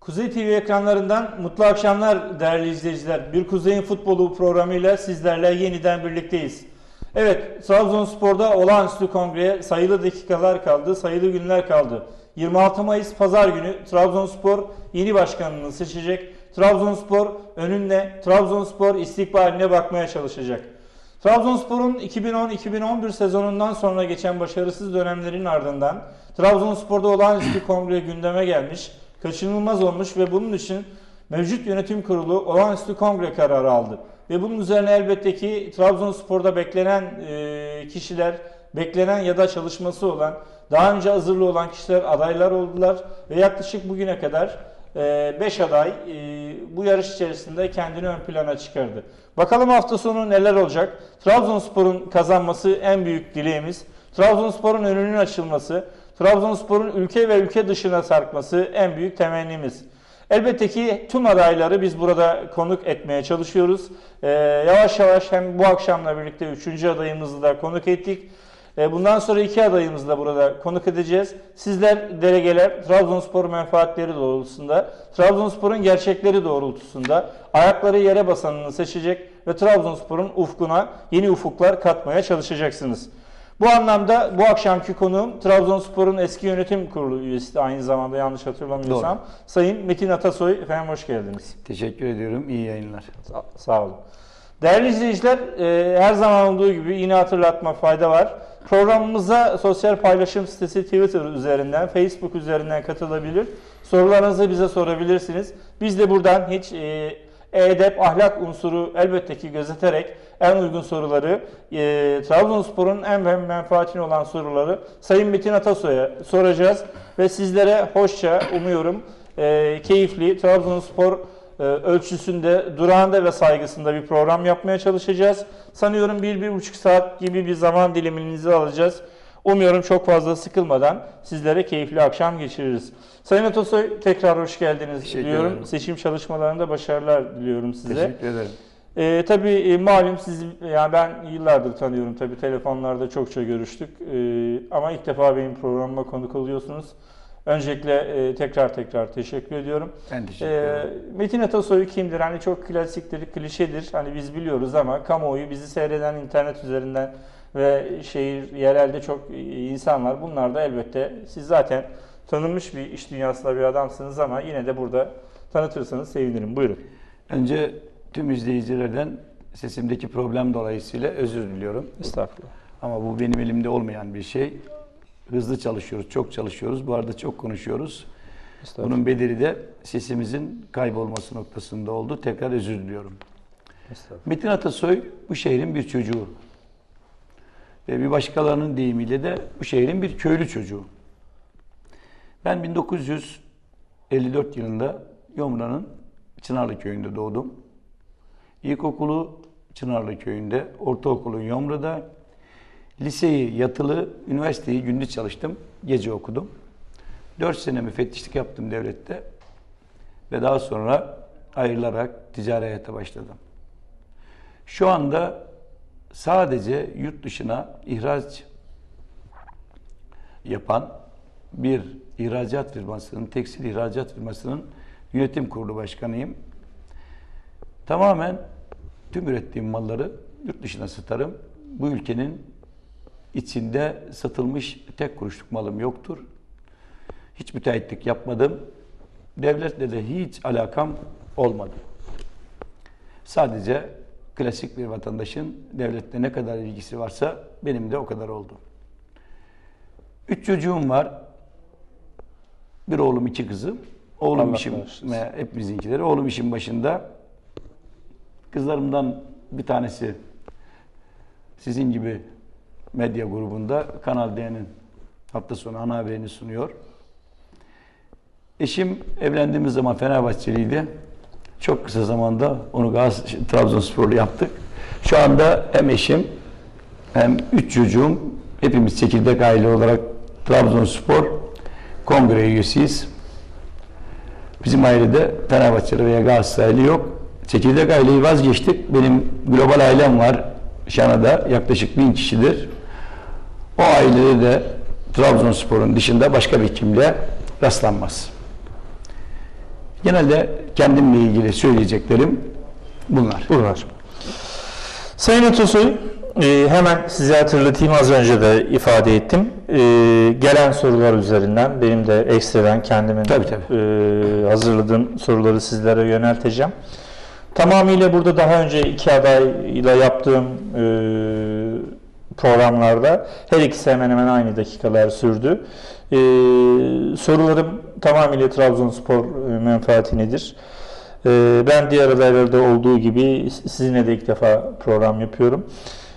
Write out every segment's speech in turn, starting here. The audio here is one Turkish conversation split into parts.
Kuzey TV ekranlarından mutlu akşamlar değerli izleyiciler. Bir Kuzey'in futbolu programıyla sizlerle yeniden birlikteyiz. Evet, Trabzonspor'da olağanüstü kongreye sayılı dakikalar kaldı, sayılı günler kaldı. 26 Mayıs Pazar günü Trabzonspor yeni başkanını seçecek. Trabzonspor önüne, Trabzonspor istikbaline bakmaya çalışacak. Trabzonspor'un 2010-2011 sezonundan sonra geçen başarısız dönemlerin ardından Trabzonspor'da olağanüstü kongre gündeme gelmiş, kaçınılmaz olmuş ve bunun için mevcut yönetim kurulu olağanüstü kongre kararı aldı. Ve bunun üzerine elbette ki Trabzonspor'da beklenen kişiler, beklenen ya da çalışması olan, daha önce hazırlı olan kişiler adaylar oldular ve yaklaşık bugüne kadar 5 aday bu yarış içerisinde kendini ön plana çıkardı. Bakalım hafta sonu neler olacak? Trabzonspor'un kazanması en büyük dileğimiz. Trabzonspor'un önünün açılması, Trabzonspor'un ülke ve ülke dışına sarkması en büyük temennimiz. Elbette ki tüm adayları biz burada konuk etmeye çalışıyoruz. Yavaş yavaş hem bu akşamla birlikte 3. adayımızı da konuk ettik. Bundan sonra 2 adayımızı da burada konuk edeceğiz. Sizler delegeler Trabzonspor menfaatleri doğrultusunda, Trabzonspor'un gerçekleri doğrultusunda ayakları yere basanını seçecek ve Trabzonspor'un ufkuna yeni ufuklar katmaya çalışacaksınız. Bu anlamda bu akşamki konuğum Trabzonspor'un eski yönetim kurulu üyesi de aynı zamanda yanlış hatırlamıyorsam. Doğru. Sayın Metin Atasoy, efendim hoş geldiniz. Teşekkür ediyorum, iyi yayınlar. Sağ olun. Değerli izleyiciler, her zaman olduğu gibi yine hatırlatma fayda var. Programımıza sosyal paylaşım sitesi Twitter üzerinden, Facebook üzerinden katılabilir. Sorularınızı bize sorabilirsiniz. Biz de buradan hiç edep, ahlak unsuru elbette ki gözeterek en uygun soruları, Trabzonspor'un en menfaatine olan soruları Sayın Metin Atasoy'a soracağız. Ve sizlere hoşça, umuyorum keyifli, Trabzonspor ölçüsünde, durağında ve saygısında bir program yapmaya çalışacağız. Sanıyorum 1-1,5 saat gibi bir zaman diliminizi alacağız. Umuyorum çok fazla sıkılmadan sizlere keyifli akşam geçiririz. Sayın Atasoy, tekrar hoş geldiniz diyorum. Seçim çalışmalarında başarılar diliyorum size. Teşekkür ederim. Tabii malum siz, yani ben yıllardır tanıyorum, tabii telefonlarda çokça görüştük. Ama ilk defa benim programıma konuk oluyorsunuz. Öncelikle tekrar teşekkür ediyorum. Ben teşekkür ederim. Metin Atasoy kimdir? Hani çok klasiktir, klişedir. Hani biz biliyoruz ama kamuoyu, bizi seyreden internet üzerinden ve yerelde çok insan var. Bunlar da elbette, siz zaten tanınmış bir iş dünyasında bir adamsınız ama yine de burada tanıtırsanız sevinirim. Buyurun. Önce tüm izleyicilerden sesimdeki problem dolayısıyla özür diliyorum. Estağfurullah. Ama bu benim elimde olmayan bir şey. Hızlı çalışıyoruz, çok çalışıyoruz. Bu arada çok konuşuyoruz. Bunun bedeli de sesimizin kaybolması noktasında oldu. Tekrar özür diliyorum. Metin Atasoy bu şehrin bir çocuğu. Ve bir başkalarının deyimiyle de bu şehrin bir köylü çocuğu. Ben 1954 yılında Yomra'nın Çınarlı köyünde doğdum. İlkokulu Çınarlı köyünde, ortaokulu Yomra'da, liseyi yatılı, üniversiteyi gündüz çalıştım, gece okudum. 4 sene müfettişlik yaptım devlette ve daha sonra ayrılarak ticari hayata başladım. Şu anda sadece yurt dışına ihraç yapan bir ihracat firmasının, tekstil ihracat firmasının yönetim kurulu başkanıyım. Tamamen tüm ürettiğim malları yurt dışına satarım. Bu ülkenin içinde satılmış tek kuruşluk malım yoktur. Hiç müteahhitlik yapmadım. Devletle de hiç alakam olmadı. Sadece klasik bir vatandaşın devletle ne kadar ilgisi varsa benim de o kadar oldu. 3 çocuğum var. Bir oğlum, 2 kızım. Oğlum işim, hepimizinkileri. Oğlum işin başında. Kızlarımdan bir tanesi sizin gibi medya grubunda Kanal D'nin hafta sonu ana haberini sunuyor. Eşim evlendiğimiz zaman Fenerbahçeliydi. Çok kısa zamanda onu Trabzonsporlu yaptık. Şu anda hem eşim hem 3 çocuğum, hepimiz çekirdek aile olarak Trabzonspor kongre üyesiyiz. Bizim ailede Fenerbahçeli veya Galatasaraylı yok. Çekirdek aileyi vazgeçtik. Benim global ailem var. Şana'da yaklaşık 1000 kişidir. O ailede de Trabzonspor'un dışında başka bir kimle rastlanmaz. Genelde kendimle ilgili söyleyeceklerim bunlar. Bunlar. Sayın Atasoy, hemen size hatırlatayım, az önce de ifade ettim. Gelen sorular üzerinden benim de ekstradan kendimin Tabii. Hazırladığım soruları sizlere yönelteceğim. Tamamıyla burada daha önce iki adayla yaptığım programlarda her ikisi hemen hemen aynı dakikalar sürdü. Sorularım tamamıyla Trabzonspor menfaatinedir. Ben diğer adaylarda olduğu gibi sizinle de ilk defa program yapıyorum.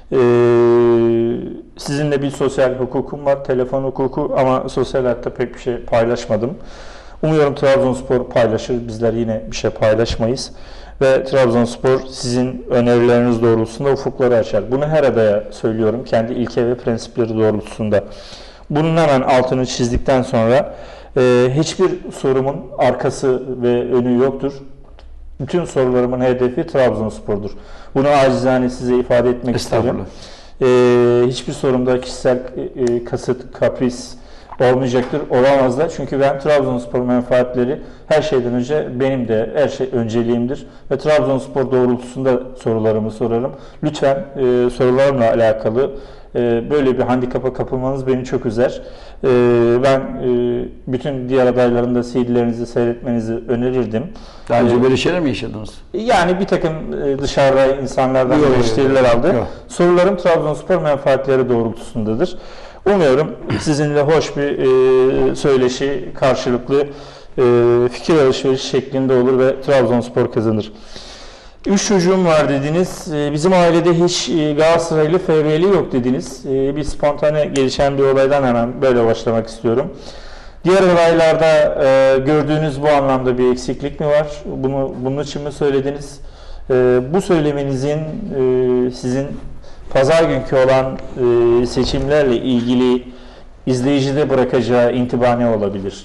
Sizinle bir sosyal hukukum var, telefon hukuku, ama sosyal hayatta pek bir şey paylaşmadım. Umuyorum Trabzonspor paylaşır, bizler yine bir şey paylaşmayız. Ve Trabzonspor sizin önerileriniz doğrultusunda ufukları açar. Bunu her adaya söylüyorum, kendi ilke ve prensipleri doğrultusunda. Bunun hemen altını çizdikten sonra hiçbir sorumun arkası ve önü yoktur. Bütün sorularımın hedefi Trabzonspor'dur. Bunu acizane size ifade etmek isterim. Hiçbir sorumda kişisel kasıt, kapris olmayacaktır. Olamaz da. Çünkü ben Trabzonspor menfaatleri her şeyden önce benim de her şey önceliğimdir. Ve Trabzonspor doğrultusunda sorularımı sorarım. Lütfen sorularımla alakalı böyle bir handikapa kapılmanız beni çok üzer. Ben bütün diğer adayların da CD'lerinizi seyretmenizi önerirdim. Daha önce böyle şeyler mi yaşadınız? Yani bir takım dışarıda insanlardan eleştiriler aldı. Yok. Sorularım Trabzonspor menfaatleri doğrultusundadır. Umuyorum sizinle hoş bir söyleşi, karşılıklı fikir alışverişi şeklinde olur ve Trabzonspor kazanır. 3 çocuğum var dediniz. Bizim ailede hiç Galatasaraylı, FB'li yok dediniz. Bir spontane gelişen bir olaydan hemen böyle başlamak istiyorum. Diğer olaylarda gördüğünüz bu anlamda bir eksiklik mi var? Bunun için mi söylediniz? Bu söylemenizin sizin pazar günkü olan seçimlerle ilgili izleyicide bırakacağı intiba ne olabilir?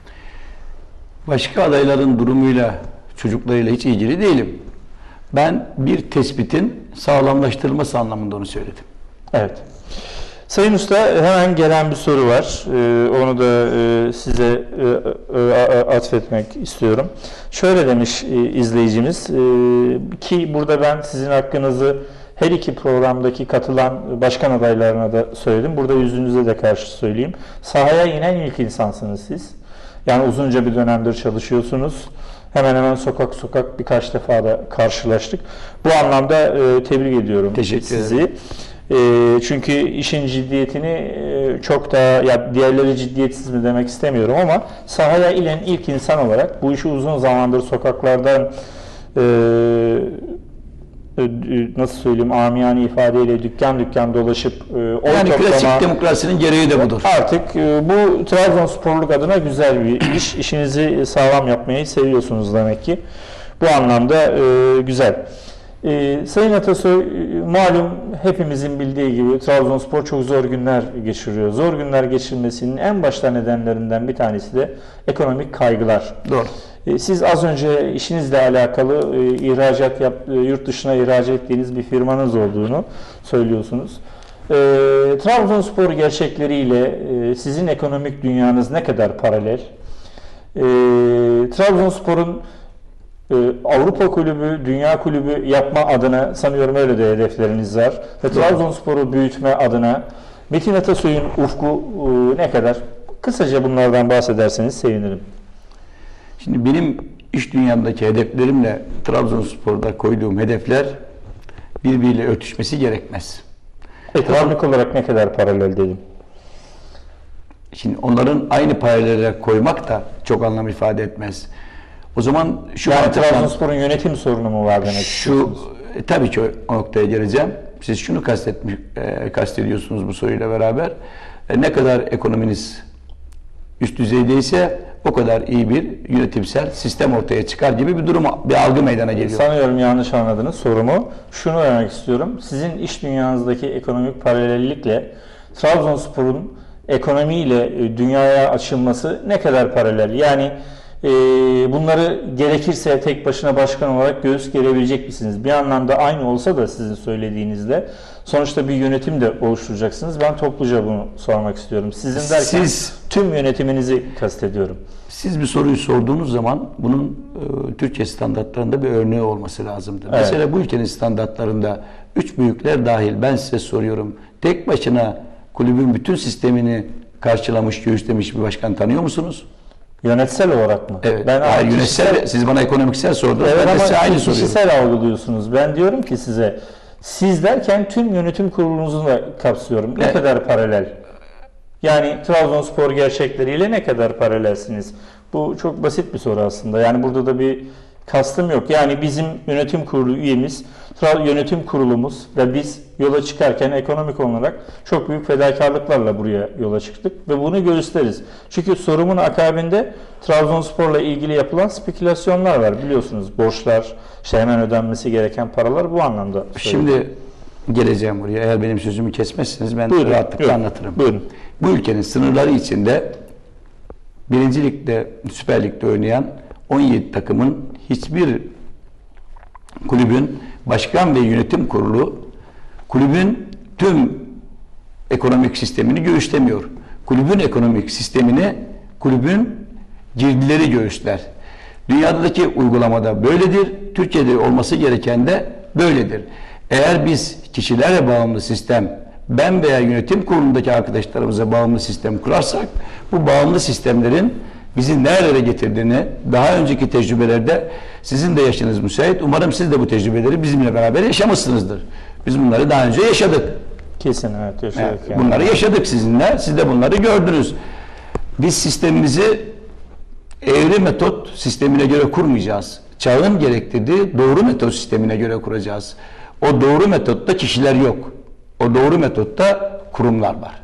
Başka adayların durumuyla, çocuklarıyla hiç ilgili değilim. Ben bir tespitin sağlamlaştırılması anlamında onu söyledim. Evet. Sayın Usta, hemen gelen bir soru var. Onu da size atfetmek istiyorum. Şöyle demiş izleyicimiz ki burada ben sizin hakkınızı her iki programdaki katılan başkan adaylarına da söyledim. Burada yüzünüze de karşı söyleyeyim. Sahaya inen ilk insansınız siz. Yani uzunca bir dönemdir çalışıyorsunuz. Hemen hemen sokak sokak birkaç defa da karşılaştık. Bu anlamda tebrik ediyorum sizi. Çünkü işin ciddiyetini çok daha, ya diğerleri ciddiyetsiz mi demek istemiyorum ama sahaya inen ilk insan olarak bu işi uzun zamandır sokaklardan nasıl söyleyeyim, amiyane ifadeyle dükkan dükkan dolaşıp yani klasik demokrasinin gereği de budur. Artık bu Trabzonsporluk adına güzel bir iş. İşinizi sağlam yapmayı seviyorsunuz demek ki. Bu anlamda güzel. Sayın Atasoy, malum hepimizin bildiği gibi Trabzonspor çok zor günler geçiriyor. Zor günler geçirmesinin en başta nedenlerinden bir tanesi de ekonomik kaygılar. Doğru. Siz az önce işinizle alakalı yurt dışına ihraç ettiğiniz bir firmanız olduğunu söylüyorsunuz. Trabzonspor gerçekleriyle sizin ekonomik dünyanız ne kadar paralel? Trabzonspor'un Avrupa kulübü, dünya kulübü yapma adına sanıyorum öyle de hedefleriniz var. Ve Trabzonspor'u büyütme adına Metin Atasoy'un ufku ne kadar? Kısaca bunlardan bahsederseniz sevinirim. Şimdi benim iş dünyamdaki hedeflerimle Trabzonspor'da koyduğum hedefler birbiriyle örtüşmesi gerekmez. Ekonomik olarak ne kadar paralel dedim. Şimdi onların aynı paralele koymak da çok anlam ifade etmez. O zaman şu yani Trabzonspor'un yönetim sorunu mu var demek istiyorsunuz? Tabii ki o noktaya geleceğim. Siz şunu kastediyorsunuz bu soruyla beraber. Ne kadar ekonominiz üst düzeydeyse o kadar iyi bir yönetimsel sistem ortaya çıkar gibi bir durum, bir algı meydana geliyor. Sanıyorum yanlış anladınız sorumu. Şunu demek istiyorum. Sizin iş dünyanızdaki ekonomik paralellikle Trabzonspor'un ekonomiyle dünyaya açılması ne kadar paralel? Yani Bunları gerekirse tek başına başkan olarak göğüs gerebilecek misiniz? Bir anlamda aynı olsa da sizin söylediğinizde sonuçta bir yönetim de oluşturacaksınız. Ben topluca bunu sormak istiyorum. Sizin derken tüm yönetiminizi kastediyorum. Siz bir soruyu sorduğunuz zaman bunun Türkiye standartlarında bir örneği olması lazımdır. Evet. Mesela bu ülkenin standartlarında üç büyükler dahil ben size soruyorum. Tek başına kulübün bütün sistemini karşılamış, göğüslemiş bir başkan tanıyor musunuz? Yönetsel olarak mı? Evet. Hayır, yönetsel, siz bana ekonomiksel sordunuz. Evet, ben de size aynı soruyorum. Kişisel algılıyorsunuz. Ben diyorum ki size, siz derken tüm yönetim kurulunuzu da kapsıyorum. Ne kadar paralel? Yani Trabzonspor gerçekleriyle ne kadar paralelsiniz? Bu çok basit bir soru aslında. Yani burada da bir kastım yok. Yani bizim yönetim kurulu üyemiz, yönetim kurulumuz ve biz yola çıkarken ekonomik olarak çok büyük fedakarlıklarla buraya yola çıktık ve bunu gösteririz. Çünkü sorumun akabinde Trabzonspor'la ilgili yapılan spekülasyonlar var. Biliyorsunuz borçlar, işte hemen ödenmesi gereken paralar bu anlamda. Şimdi geleceğim buraya. Eğer benim sözümü kesmezseniz ben rahatlıkla anlatırım. Buyurun. Bu ülkenin sınırları içinde 1. Lig'de, Süper Lig'de oynayan 17 takımın hiçbir kulübün başkan ve yönetim kurulu kulübün tüm ekonomik sistemini göğüslemiyor. Kulübün ekonomik sistemini kulübün girdileri göğüsler. Dünyadaki uygulamada böyledir. Türkiye'de olması gereken de böyledir. Eğer biz kişilere bağımlı sistem, ben veya yönetim kurulundaki arkadaşlarımıza bağımlı sistem kurarsak, bu bağımlı sistemlerin bizi nerelere getirdiğini daha önceki tecrübelerde sizin de yaşınız müsait. Umarım siz de bu tecrübeleri bizimle beraber yaşamışsınızdır. Biz bunları daha önce yaşadık. Kesin evet yaşadık. Evet, yani. Bunları yaşadık sizinle. Siz de bunları gördünüz. Biz sistemimizi eğri metot sistemine göre kurmayacağız. Çağın gerektirdiği doğru metot sistemine göre kuracağız. O doğru metotta kişiler yok. O doğru metotta kurumlar var.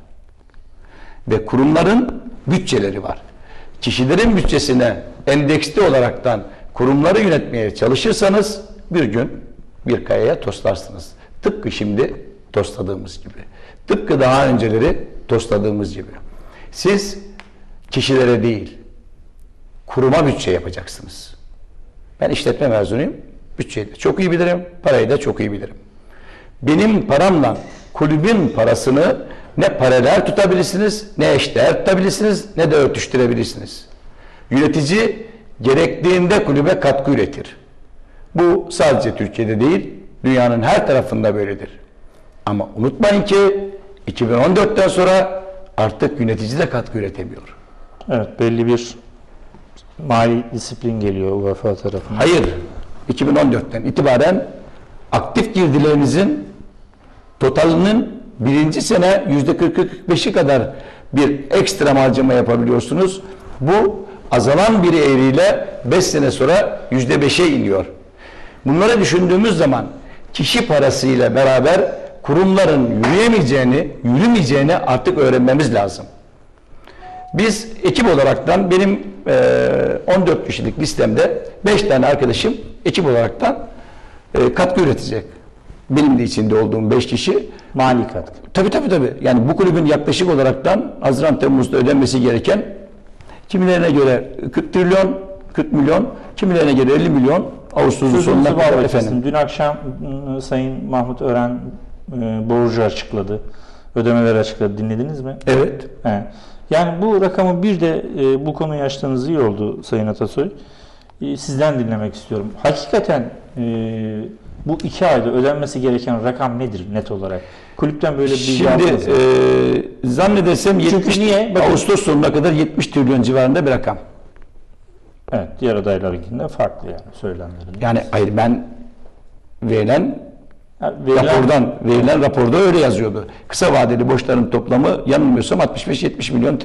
Ve kurumların bütçeleri var. Kişilerin bütçesine endeksli olaraktan kurumları yönetmeye çalışırsanız bir gün bir kayaya toslarsınız. Tıpkı şimdi tosladığımız gibi. Tıpkı daha önceleri tosladığımız gibi. Siz kişilere değil, kuruma bütçe yapacaksınız. Ben işletme mezunuyum. Bütçeyi de çok iyi bilirim, parayı da çok iyi bilirim. Benim paramla kulübün parasını ne paralel tutabilirsiniz, ne eşdeğer tutabilirsiniz, ne de örtüştürebilirsiniz. Yönetici gerektiğinde kulübe katkı üretir. Bu sadece Türkiye'de değil, dünyanın her tarafında böyledir. Ama unutmayın ki 2014'ten sonra artık yönetici de katkı üretemiyor. Evet, belli bir mali disiplin geliyor UEFA tarafından. Hayır, 2014'ten itibaren aktif girdilerinizin totalinin birinci sene %40-45'i kadar bir ekstra harcama yapabiliyorsunuz. Bu azalan bir eğriyle 5 sene sonra %5'e iniyor. Bunları düşündüğümüz zaman kişi parasıyla beraber kurumların yürümeyeceğini artık öğrenmemiz lazım. Biz ekip olaraktan benim 14 kişilik listemde 5 tane arkadaşım ekip olaraktan katkı üretecek. Benim de içinde olduğum 5 kişi. Mali katkı. Tabii. Yani bu kulübün yaklaşık olaraktan Haziran Temmuz'da ödenmesi gereken kimilerine göre 40 milyon, kimilerine göre 50 milyon Ağustos'un sonuna kadar efendim. Dün akşam Sayın Mahmut Ören borcu açıkladı. Ödemeleri açıkladı. Dinlediniz mi? Evet. Yani bu rakamı bir de bu konuyu açtığınız iyi oldu Sayın Atasoy. Sizden dinlemek istiyorum. Hakikaten bu 2 ayda ödenmesi gereken rakam nedir net olarak? Kulüpten böyle bir bilgi aldınız mı? Zannedersem 70, Ağustos sonuna kadar 70 trilyon civarında bir rakam. Evet, diğer adaylarınkinden farklı yani söylemlerin. Yani hayır ben verilen raporda öyle yazıyordu. Kısa vadeli borçların toplamı yanılmıyorsam 65-70 milyon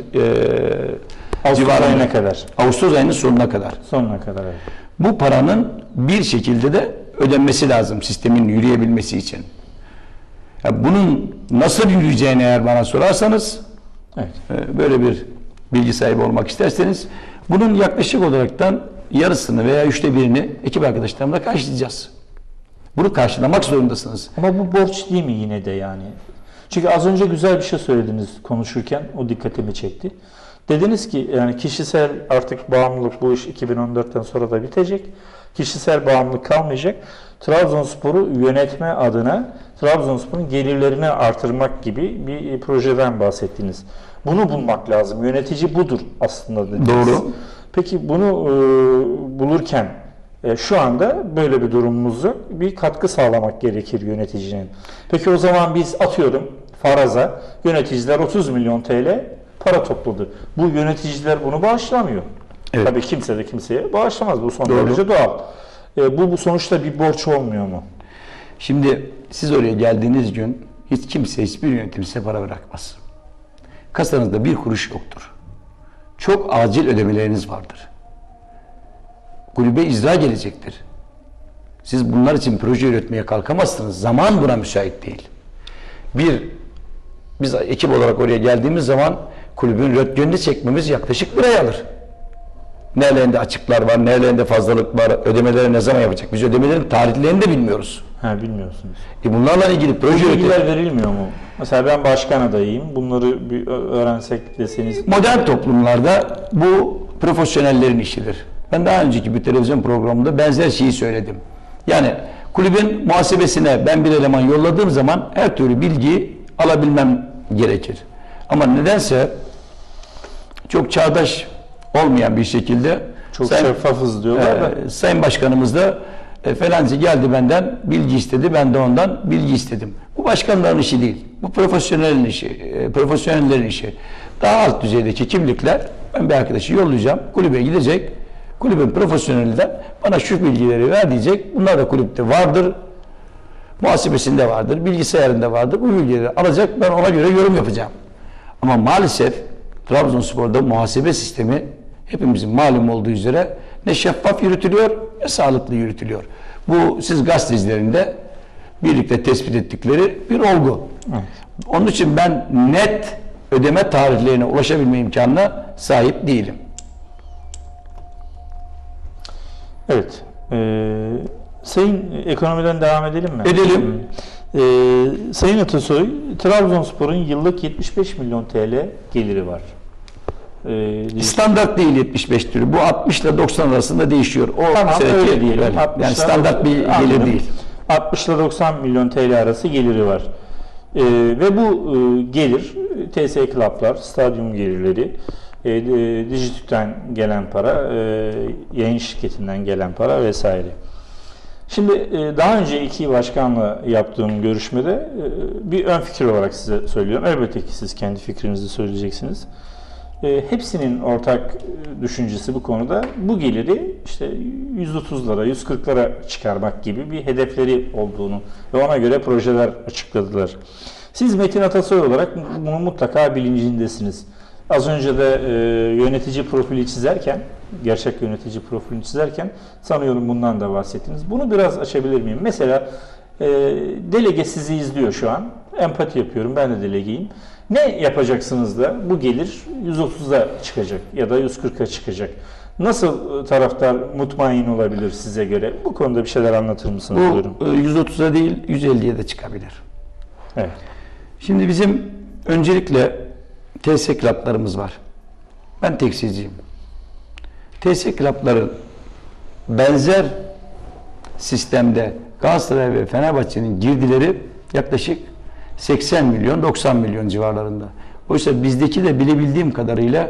civarına kadar. Ağustos ayının sonuna kadar. Sonuna kadar evet. Bu paranın bir şekilde de ödenmesi lazım sistemin yürüyebilmesi için. Yani bunun nasıl yürüyeceğini eğer bana sorarsanız, böyle bir bilgi sahibi olmak isterseniz, bunun yaklaşık olaraktan yarısını veya 1/3'ünü ekip arkadaşlarımla karşılayacağız. Bunu karşılamak zorundasınız. Ama bu borç değil mi yine de yani? Çünkü az önce güzel bir şey söylediniz konuşurken, o dikkatimi çekti. Dediniz ki yani kişisel artık bağımlılık, bu iş 2014'ten sonra da bitecek. Kişisel bağımlılık kalmayacak. Trabzonspor'u yönetme adına Trabzonspor'un gelirlerini artırmak gibi bir projeden bahsettiniz. Bunu bulmak lazım. Yönetici budur aslında dediniz. Doğru. Peki bunu bulurken şu anda böyle bir durumumuz yok. Bir katkı sağlamak gerekir yöneticinin. Peki o zaman biz atıyorum faraza yöneticiler 30 milyon TL para topladı. Bu yöneticiler bunu bağışlamıyor. Evet. Tabii kimse de kimseye bağışlamaz. Bu son Doğru. derece doğal. Bu sonuçta bir borç olmuyor mu? Şimdi siz oraya geldiğiniz gün hiç kimse hiçbir yönetim size para bırakmaz. Kasanızda bir kuruş yoktur. Çok acil ödemeleriniz vardır. Kulübe icra gelecektir. Siz bunlar için proje üretmeye kalkamazsınız. Zaman buna müsait değil. Biz ekip olarak oraya geldiğimiz zaman kulübün röntgenini çekmemiz yaklaşık bir ay alır. Nerelerinde açıklar var, nerelerinde fazlalık var, ödemeleri ne zaman yapacak? Biz ödemelerin tarihlerini de bilmiyoruz. Bilmiyorsunuz. Bunlarla ilgili proje Bilgiler verilmiyor mu? Mesela ben başkan adayıyım. Bunları bir öğrensek deseniz. Modern toplumlarda bu profesyonellerin işidir. Ben daha önceki bir televizyon programında benzer şeyi söyledim. Yani kulübün muhasebesine ben bir eleman yolladığım zaman her türlü bilgiyi alabilmem gerekir. Ama nedense çok çağdaş olmayan bir şekilde Çok şeffafız diyorlar da. Sayın Başkanımız da falanca geldi benden bilgi istedi, ben de ondan bilgi istedim. Bu başkanların işi değil. Bu profesyonellerin işi. Profesyonellerin işi. Daha alt düzeydeki kimlikler, ben bir arkadaşı yollayacağım, kulübe gidecek. Kulübün profesyonelinden bana şu bilgileri ver diyecek. Bunlar da kulüpte vardır. Muhasebesinde vardır, bilgisayarında vardır. Bu bilgileri alacak, ben ona göre yorum yapacağım. Ama maalesef Trabzonspor'da muhasebe sistemi hepimizin malum olduğu üzere ne şeffaf yürütülüyor ne sağlıklı yürütülüyor. Bu siz gazetecilerinde birlikte tespit ettikleri bir olgu. Evet. Onun için ben net ödeme tarihlerine ulaşabilme imkanına sahip değilim. Evet. Sayın ekonomiden devam edelim mi? Edelim. Sayın Atasoy, Trabzonspor'un yıllık 75 milyon TL geliri var. Standart değil 75 türü. Bu 60 ile 90 arasında değişiyor. O Tamam, öyle diyelim. Yani standart bir gelir değil. 60 ile 90 milyon TL arası geliri var. Ve bu gelir TS Club'lar, stadyum gelirleri, Dijitürk'ten gelen para, yayın şirketinden gelen para vesaire. Şimdi daha önce iki başkanla yaptığım görüşmede bir ön fikir olarak size söylüyorum. Elbette ki siz kendi fikrinizi söyleyeceksiniz. Hepsinin ortak düşüncesi bu konuda bu geliri işte 130'lara, 140'lara çıkarmak gibi bir hedefleri olduğunu ve ona göre projeler açıkladılar. Siz Metin Atasoy olarak bunun mutlaka bilincindesiniz. Az önce de yönetici profili çizerken, gerçek yönetici profilini çizerken sanıyorum bundan da bahsettiniz. Bunu biraz açabilir miyim? Mesela delege sizi izliyor şu an. Empati yapıyorum, ben de delegeyim. Ne yapacaksınız da bu gelir 130'a çıkacak ya da 140'a çıkacak? Nasıl taraftar mutmain olabilir size göre? Bu konuda bir şeyler anlatır mısınız? Bu Buyurun. 130'a değil 150'ye de çıkabilir. Evet. Şimdi bizim öncelikle TS Club'larımız var. Ben tekstilciyim. TS Club'ların benzer sistemde Galatasaray ve Fenerbahçe'nin girdileri yaklaşık 80 milyon 90 milyon civarlarında. Oysa bizdeki de bilebildiğim kadarıyla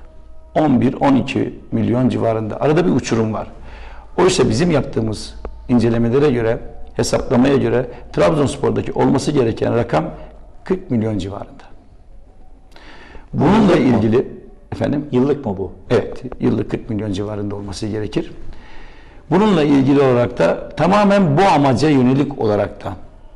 11-12 milyon civarında. Arada bir uçurum var. Oysa bizim yaptığımız incelemelere göre, hesaplamaya göre Trabzonspor'daki olması gereken rakam 40 milyon civarında. Bununla ilgili efendim Yıllık mı bu? evet yıllık 40 milyon civarında olması gerekir. Bununla ilgili olarak da tamamen bu amaca yönelik olarak da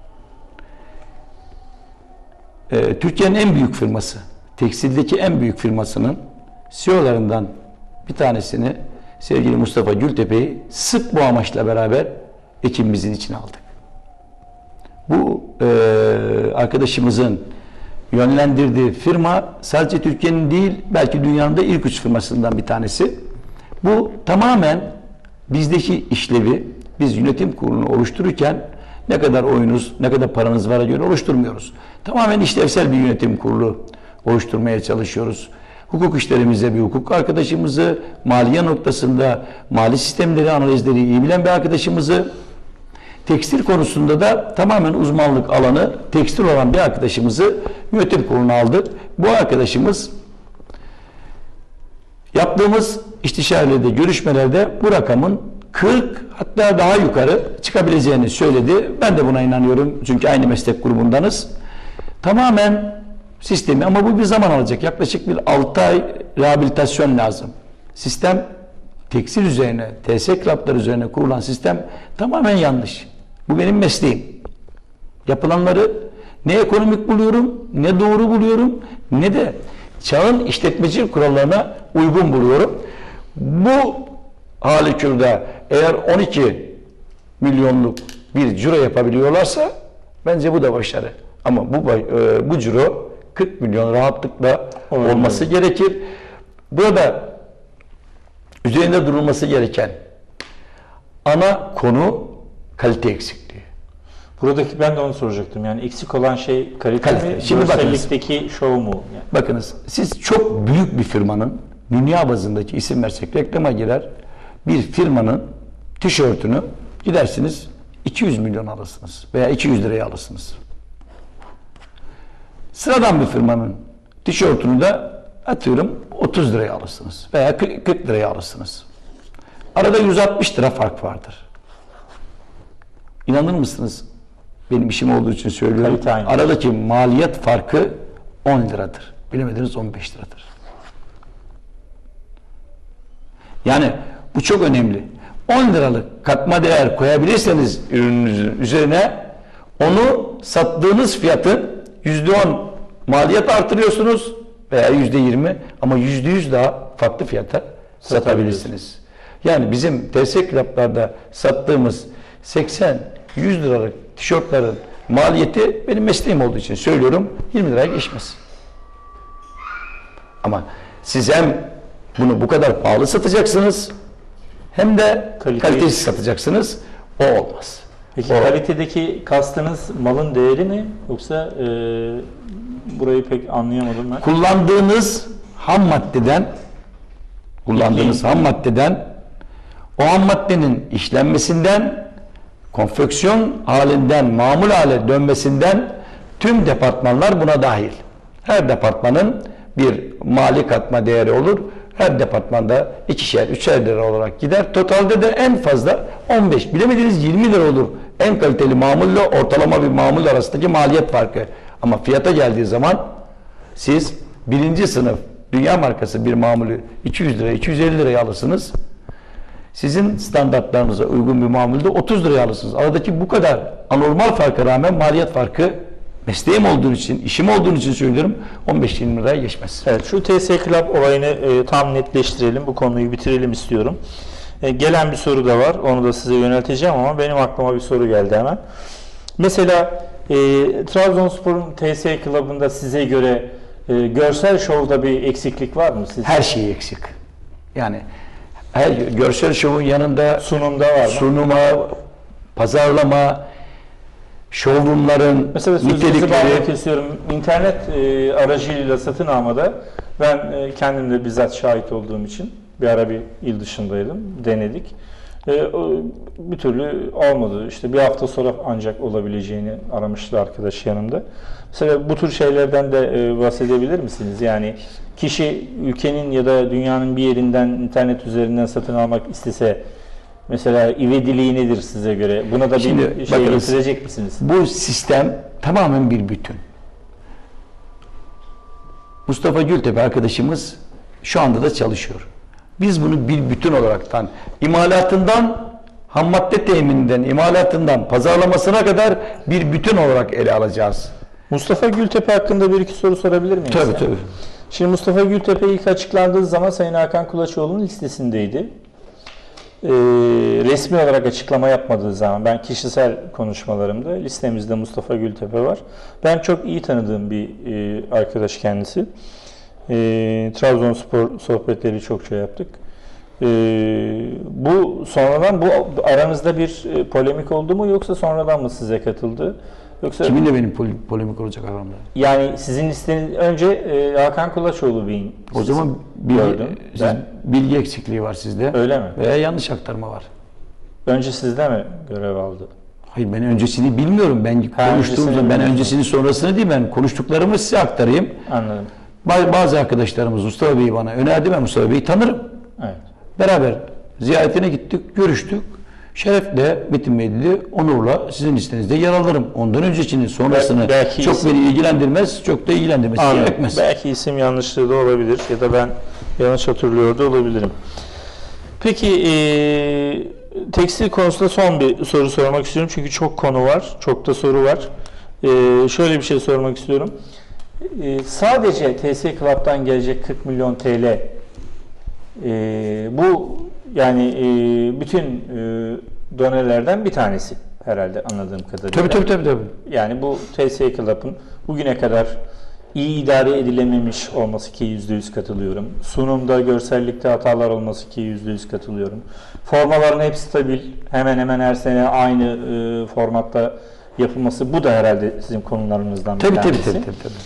Türkiye'nin en büyük firması, tekstildeki en büyük firmasının CEO'larından bir tanesini sevgili Mustafa Gültepe'yi sırf bu amaçla beraber ekibimizin içine aldık. Bu arkadaşımızın yönlendirdiği firma sadece Türkiye'nin değil belki dünyanın da ilk 3 firmasından bir tanesi. Bu tamamen bizdeki işlevi biz yönetim kurulunu oluştururken ne kadar oyunuz, ne kadar paranız var göre oluşturmuyoruz. Tamamen işlevsel bir yönetim kurulu oluşturmaya çalışıyoruz. hukuk işlerimize bir hukuk arkadaşımızı, maliye noktasında mali sistemleri, analizleri iyi bilen bir arkadaşımızı, tekstil konusunda da tamamen uzmanlık alanı tekstil olan bir arkadaşımızı yönetim kuruluna aldık. Bu arkadaşımız yaptığımız istişarelerde, görüşmelerde bu rakamın 40 hatta daha yukarı çıkabileceğini söyledi. Ben de buna inanıyorum çünkü aynı meslek grubundanız. Tamamen sistemi ama bu bir zaman alacak. Yaklaşık bir 6 ay rehabilitasyon lazım. Sistem tekstil üzerine, TS Club'lar üzerine kurulan sistem tamamen yanlış. Bu benim mesleğim. Yapılanları ne ekonomik buluyorum, ne doğru buluyorum, ne de çağın işletmeci kurallarına uygun buluyorum. Bu halükürde eğer 12 milyonluk bir ciro yapabiliyorlarsa bence bu da başarı. Ama bu ciro 40 milyon rahatlıkla olması gerekir. Burada üzerinde durulması gereken ana konu kalite eksikliği. Buradaki ben de onu soracaktım. Yani eksik olan şey kalite mi? Şimdi görsellikteki şov mu? Yani. Bakınız siz çok büyük bir firmanın dünya bazındaki isim versek reklama girer. Bir firmanın tişörtünü gidersiniz 200 milyon alırsınız veya 200 liraya alırsınız. Sıradan bir firmanın tişörtünü de atıyorum 30 liraya alırsınız veya 40 liraya alırsınız. Arada 160 lira fark vardır. İnanır mısınız? Benim işim olduğu için söylüyorum. Aradaki maliyet farkı 10 liradır. Bilemediniz 15 liradır. Yani bu çok önemli. 10 liralık katma değer koyabilirseniz ürününüzün üzerine onu sattığınız fiyatın %10 maliyet artırıyorsunuz veya %20 ama %100 daha farklı fiyata satabilirsiniz. Yani bizim TS Club'larda sattığımız 80-100 liralık tişörtlerin maliyeti benim mesleğim olduğu için söylüyorum 20 liraya geçmez. Ama siz hem bunu bu kadar pahalı satacaksınız hem de kalitesiz satacaksınız. O olmaz. Peki kalitedeki kastınız malın değeri mi? Yoksa burayı pek anlayamadım ben. Kullandığınız ham maddeden o ham maddenin işlenmesinden konfeksiyon halinden mamul hale dönmesinden tüm departmanlar buna dahil. Her departmanın bir mali katma değeri olur. Her departmanda 2'şer, 3'er lira olarak gider. Totalde de en fazla 15, bilemediniz 20 lira olur. En kaliteli mamulle ortalama bir mamul arasındaki maliyet farkı. Ama fiyata geldiği zaman siz birinci sınıf dünya markası bir mamulü 200 liraya, 250 liraya alırsınız. Sizin standartlarınıza uygun bir mamulde 30 liraya alırsınız. Aradaki bu kadar anormal farka rağmen maliyet farkı mesleğim olduğu için, işim olduğu için söylüyorum 15-20 liraya geçmez. Evet, şu TS Club olayını tam netleştirelim. Bu konuyu bitirelim istiyorum. Gelen bir soru da var. Onu da size yönelteceğim ama benim aklıma bir soru geldi hemen. Mesela Trabzonspor'un TS Club'ında size göre görsel şovda bir eksiklik var mı sizce? Her şey eksik. Yani her görsel şovun yanında sunumda var mı? Sunuma, pazarlama, showroomların mesela nitelikleri. Kesiyorum. İnternet aracılığıyla satın almada ben kendim de bizzat şahit olduğum için bir ara bir il dışındaydım. Denedik. Bir türlü olmadı. İşte bir hafta sonra ancak olabileceğini aramıştı arkadaş yanımda. Mesela bu tür şeylerden de bahsedebilir misiniz? Yani kişi ülkenin ya da dünyanın bir yerinden internet üzerinden satın almak istese mesela ivediliği nedir size göre? Buna da bir şey getirecek misiniz? Bu sistem tamamen bir bütün. Mustafa Gültepe arkadaşımız şu anda da çalışıyor. Biz bunu bir bütün olaraktan, imalatından, ham madde temininden, imalatından, pazarlamasına kadar bir bütün olarak ele alacağız. Mustafa Gültepe hakkında bir iki soru sorabilir miyim? Tabii. Şimdi Mustafa Gültepe ilk açıklandığı zaman Sayın Hakan Kulaçoğlu'nun listesindeydi. Resmi olarak açıklama yapmadığı zaman ben kişisel konuşmalarımda listemizde Mustafa Gültepe var. Ben çok iyi tanıdığım bir arkadaş kendisi. Trabzonspor sohbetleri çokça yaptık. Bu sonradan bu aranızda bir polemik oldu mu yoksa sonradan mı size katıldı? Yoksa Kiminle benim polemik olacak aramda? yani sizin listeniz önce Hakan Kulaçoğlu Bey'in. O zaman gördüm. bilgi eksikliği var sizde. Öyle mi? Veya yanlış aktarma var. Önce sizde mi görev aldı? Hayır, ben öncesini bilmiyorum. Ben konuştuğumda ben bilmiyorsun. öncesini sonrasını değil, ben konuştuklarımı size aktarayım. Anladım. Bazı arkadaşlarımız Mustafa Bey'i bana önerdi, ben Mustafa Bey'i tanırım. Evet. Beraber ziyaretine gittik, görüştük. Şerefle Metin Bey dedi, onurla sizin listenizde yer alırım. Ondan öncesini, sonrasını Belki çok beni ilgilendirmez, çok da ilgilendirmesi Anladım. gerekmez. Belki isim yanlışlığı da olabilir ya da ben yanlış hatırlıyor da olabilirim. Peki tekstil konusunda son bir soru sormak istiyorum çünkü çok konu var, çok da soru var. Şöyle bir şey sormak istiyorum. Sadece TS Club'dan gelecek 40 milyon TL bu yani bütün donelerden bir tanesi herhalde anladığım kadarıyla. Tabii. Yani bu TS Club'ın bugüne kadar iyi idare edilememiş olması ki %100 katılıyorum. Sunumda, görsellikte hatalar olması ki %100 katılıyorum. Formaların hepsi stabil. Hemen hemen her sene aynı formatta yapılması. Bu da herhalde sizin konularınızdan bir tanesi. Tabii.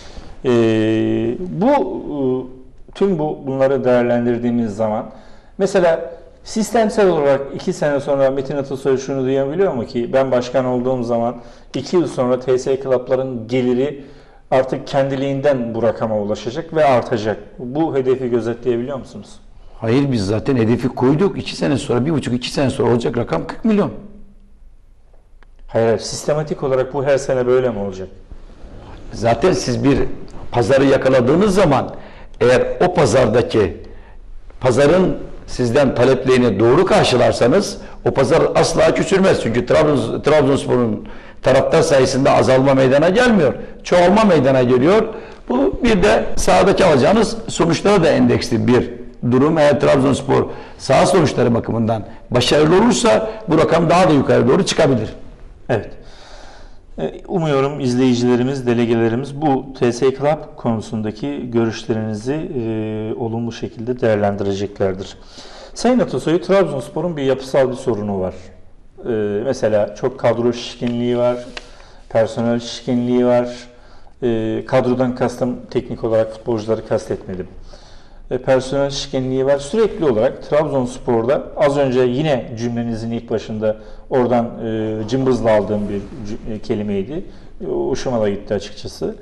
Tüm bunları değerlendirdiğimiz zaman mesela sistemsel olarak 2 sene sonra Metin Atasoy şunu diyebiliyor mu ki ben başkan olduğum zaman 2 yıl sonra TS Club'ların geliri artık kendiliğinden bu rakama ulaşacak ve artacak. Bu hedefi gözetleyebiliyor musunuz? Hayır, biz zaten hedefi koyduk. 2 sene sonra, 1,5-2 sene sonra olacak rakam 40 milyon. Hayır, sistematik olarak bu her sene böyle mi olacak? Zaten siz bir pazarı yakaladığınız zaman eğer o pazarın sizden taleplerini doğru karşılarsanız o pazar asla küçülmez. Çünkü Trabzonspor'un taraftar sayısında azalma meydana gelmiyor. Çoğalma meydana geliyor. Bu bir de sahadaki alacağınız sonuçlara da endeksli bir durum. Eğer Trabzonspor saha sonuçları bakımından başarılı olursa bu rakam daha da yukarı doğru çıkabilir. Evet. Umuyorum izleyicilerimiz, delegelerimiz bu TS Club konusundaki görüşlerinizi olumlu şekilde değerlendireceklerdir. Sayın Atasoy, Trabzonspor'un bir yapısal bir sorunu var. Mesela çok kadro şişkinliği var, personel şişkinliği var. Kadrodan kastım teknik olarak futbolcuları kastetmedim. Personel şişkinliği var. Sürekli olarak Trabzonspor'da az önce yine cümlenizin ilk başında oradan cımbızla aldığım bir kelimeydi. Hoşuma da gitti açıkçası.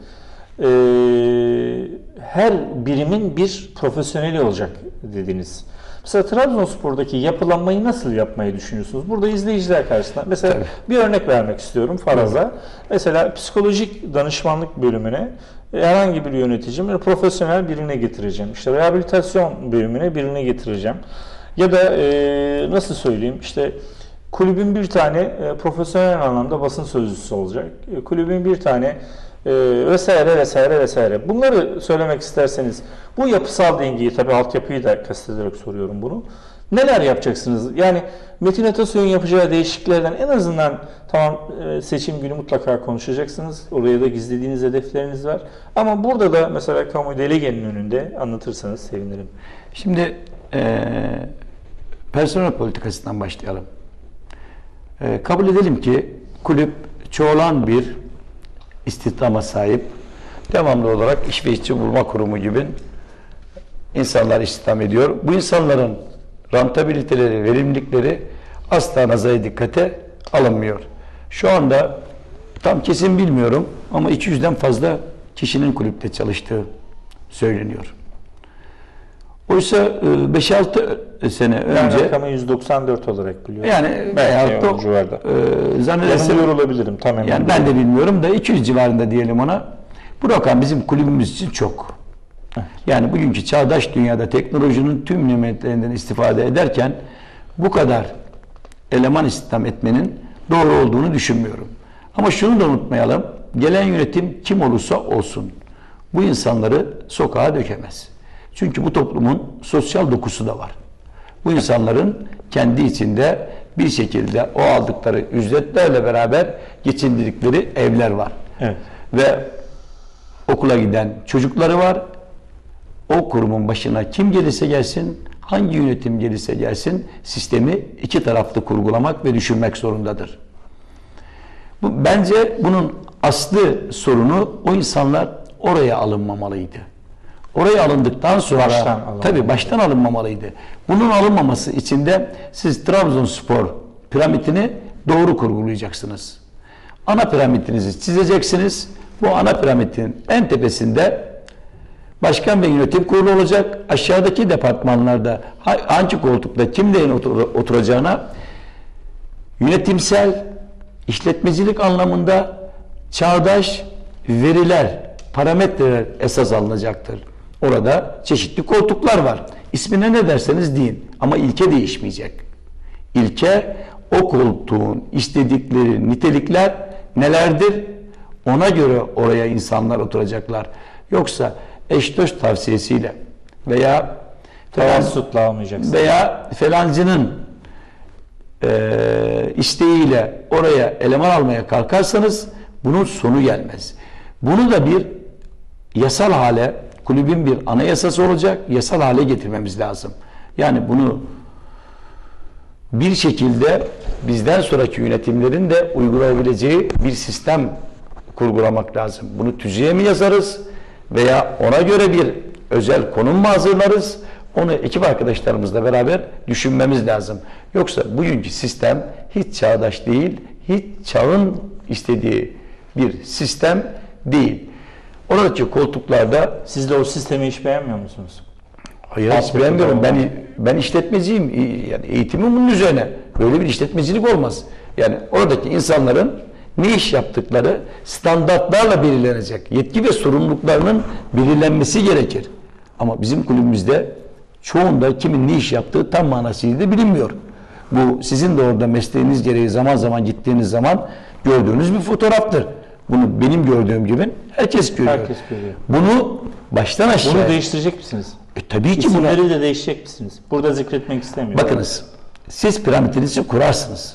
Her birimin bir profesyoneli olacak dediniz. Mesela Trabzonspor'daki yapılanmayı nasıl yapmayı düşünüyorsunuz? Burada izleyiciler karşısında mesela bir örnek vermek istiyorum faraza. Mesela psikolojik danışmanlık bölümüne herhangi bir yöneticim profesyonel birine getireceğim. İşte rehabilitasyon bölümüne birine getireceğim. Ya da nasıl söyleyeyim işte kulübün bir tane profesyonel anlamda basın sözcüsü olacak. Kulübün bir tane vesaire. Bunları söylemek isterseniz bu yapısal dengeyi tabii altyapıyı da kastederek soruyorum bunu. Neler yapacaksınız? Yani Metin Atasoy'un yapacağı değişikliklerden en azından tamam seçim günü mutlaka konuşacaksınız. Oraya da gizlediğiniz hedefleriniz var. Ama burada da mesela kamu delegenin önünde anlatırsanız sevinirim. Şimdi personel politikasından başlayalım. Kabul edelim ki kulüp çoğalan bir istihdama sahip, devamlı olarak iş ve işçi bulma kurumu gibi insanlar istihdam ediyor. Bu insanların rentabiliteleri, verimlilikleri asla nazara dikkate alınmıyor. Şu anda tam kesin bilmiyorum ama 200'den fazla kişinin kulüpte çalıştığı söyleniyor. Oysa 5-6 sene önce rakamı 194 olarak biliyorum. yani belki o civarda. Zannedersem Yanılıyor olabilirim tamamen. Yani ben de bilmiyorum da 200 civarında diyelim ona. Bu rakam bizim kulübümüz için çok. Evet. Yani bugünkü çağdaş dünyada teknolojinin tüm nimetlerinden istifade ederken bu kadar eleman istihdam etmenin doğru olduğunu düşünmüyorum. Ama şunu da unutmayalım. Gelen yönetim kim olursa olsun bu insanları sokağa dökemez. Çünkü bu toplumun sosyal dokusu da var. Bu insanların kendi içinde bir şekilde o aldıkları ücretlerle beraber geçindirdikleri evler var. Evet. Ve okula giden çocukları var. O kurumun başına kim gelirse gelsin, hangi yönetim gelirse gelsin sistemi iki taraflı kurgulamak ve düşünmek zorundadır. Bence bunun aslı sorunu o insanlar oraya alınmamalıydı. Oraya alındıktan sonra baştan alınmamalıydı. Bunun alınmaması için de siz Trabzonspor piramidini doğru kurgulayacaksınız. Ana piramidinizi çizeceksiniz. Bu ana piramidin en tepesinde başkan ve yönetim kurulu olacak. Aşağıdaki departmanlarda hangi koltukta kimlerin oturacağına yönetimsel, işletmecilik anlamında çağdaş veriler, parametreler esas alınacaktır. Orada çeşitli koltuklar var. İsmine ne derseniz deyin ama ilke değişmeyecek. İlke o koltuğun istedikleri nitelikler nelerdir? Ona göre oraya insanlar oturacaklar. Yoksa eş dost tavsiyesiyle veya tavassutla almayacaksınız. Veya felancının isteğiyle oraya eleman almaya kalkarsanız bunun sonu gelmez. Bunu da bir yasal hale, kulübün bir anayasası olacak, yasal hale getirmemiz lazım. Yani bunu bir şekilde bizden sonraki yönetimlerin de uygulayabileceği bir sistem kurgulamak lazım. Bunu tüzüğe mi yazarız veya ona göre bir özel konum mu hazırlarız? Onu ekip arkadaşlarımızla beraber düşünmemiz lazım. Yoksa bugünkü sistem hiç çağdaş değil, hiç çağın istediği bir sistem değil. Oradaki koltuklarda... Siz de o sistemi hiç beğenmiyor musunuz? Hayır, hiç beğenmiyorum. Ben işletmeciyim. Yani eğitimim bunun üzerine. Böyle bir işletmecilik olmaz. Yani oradaki insanların ne iş yaptıkları standartlarla belirlenecek. Yetki ve sorumluluklarının belirlenmesi gerekir. Ama bizim kulübümüzde çoğunda kimin ne iş yaptığı tam manasıyla bilinmiyor. Bu sizin de orada mesleğiniz gereği zaman zaman gittiğiniz zaman gördüğünüz bir fotoğraftır. Bunu benim gördüğüm gibi herkes görüyor. Herkes görüyor. Bunu baştan aşağı... Bunu değiştirecek misiniz? Tabii ki İsimleri de değişecek misiniz? Burada zikretmek istemiyorum. Bakınız, siz piramidinizi kurarsınız.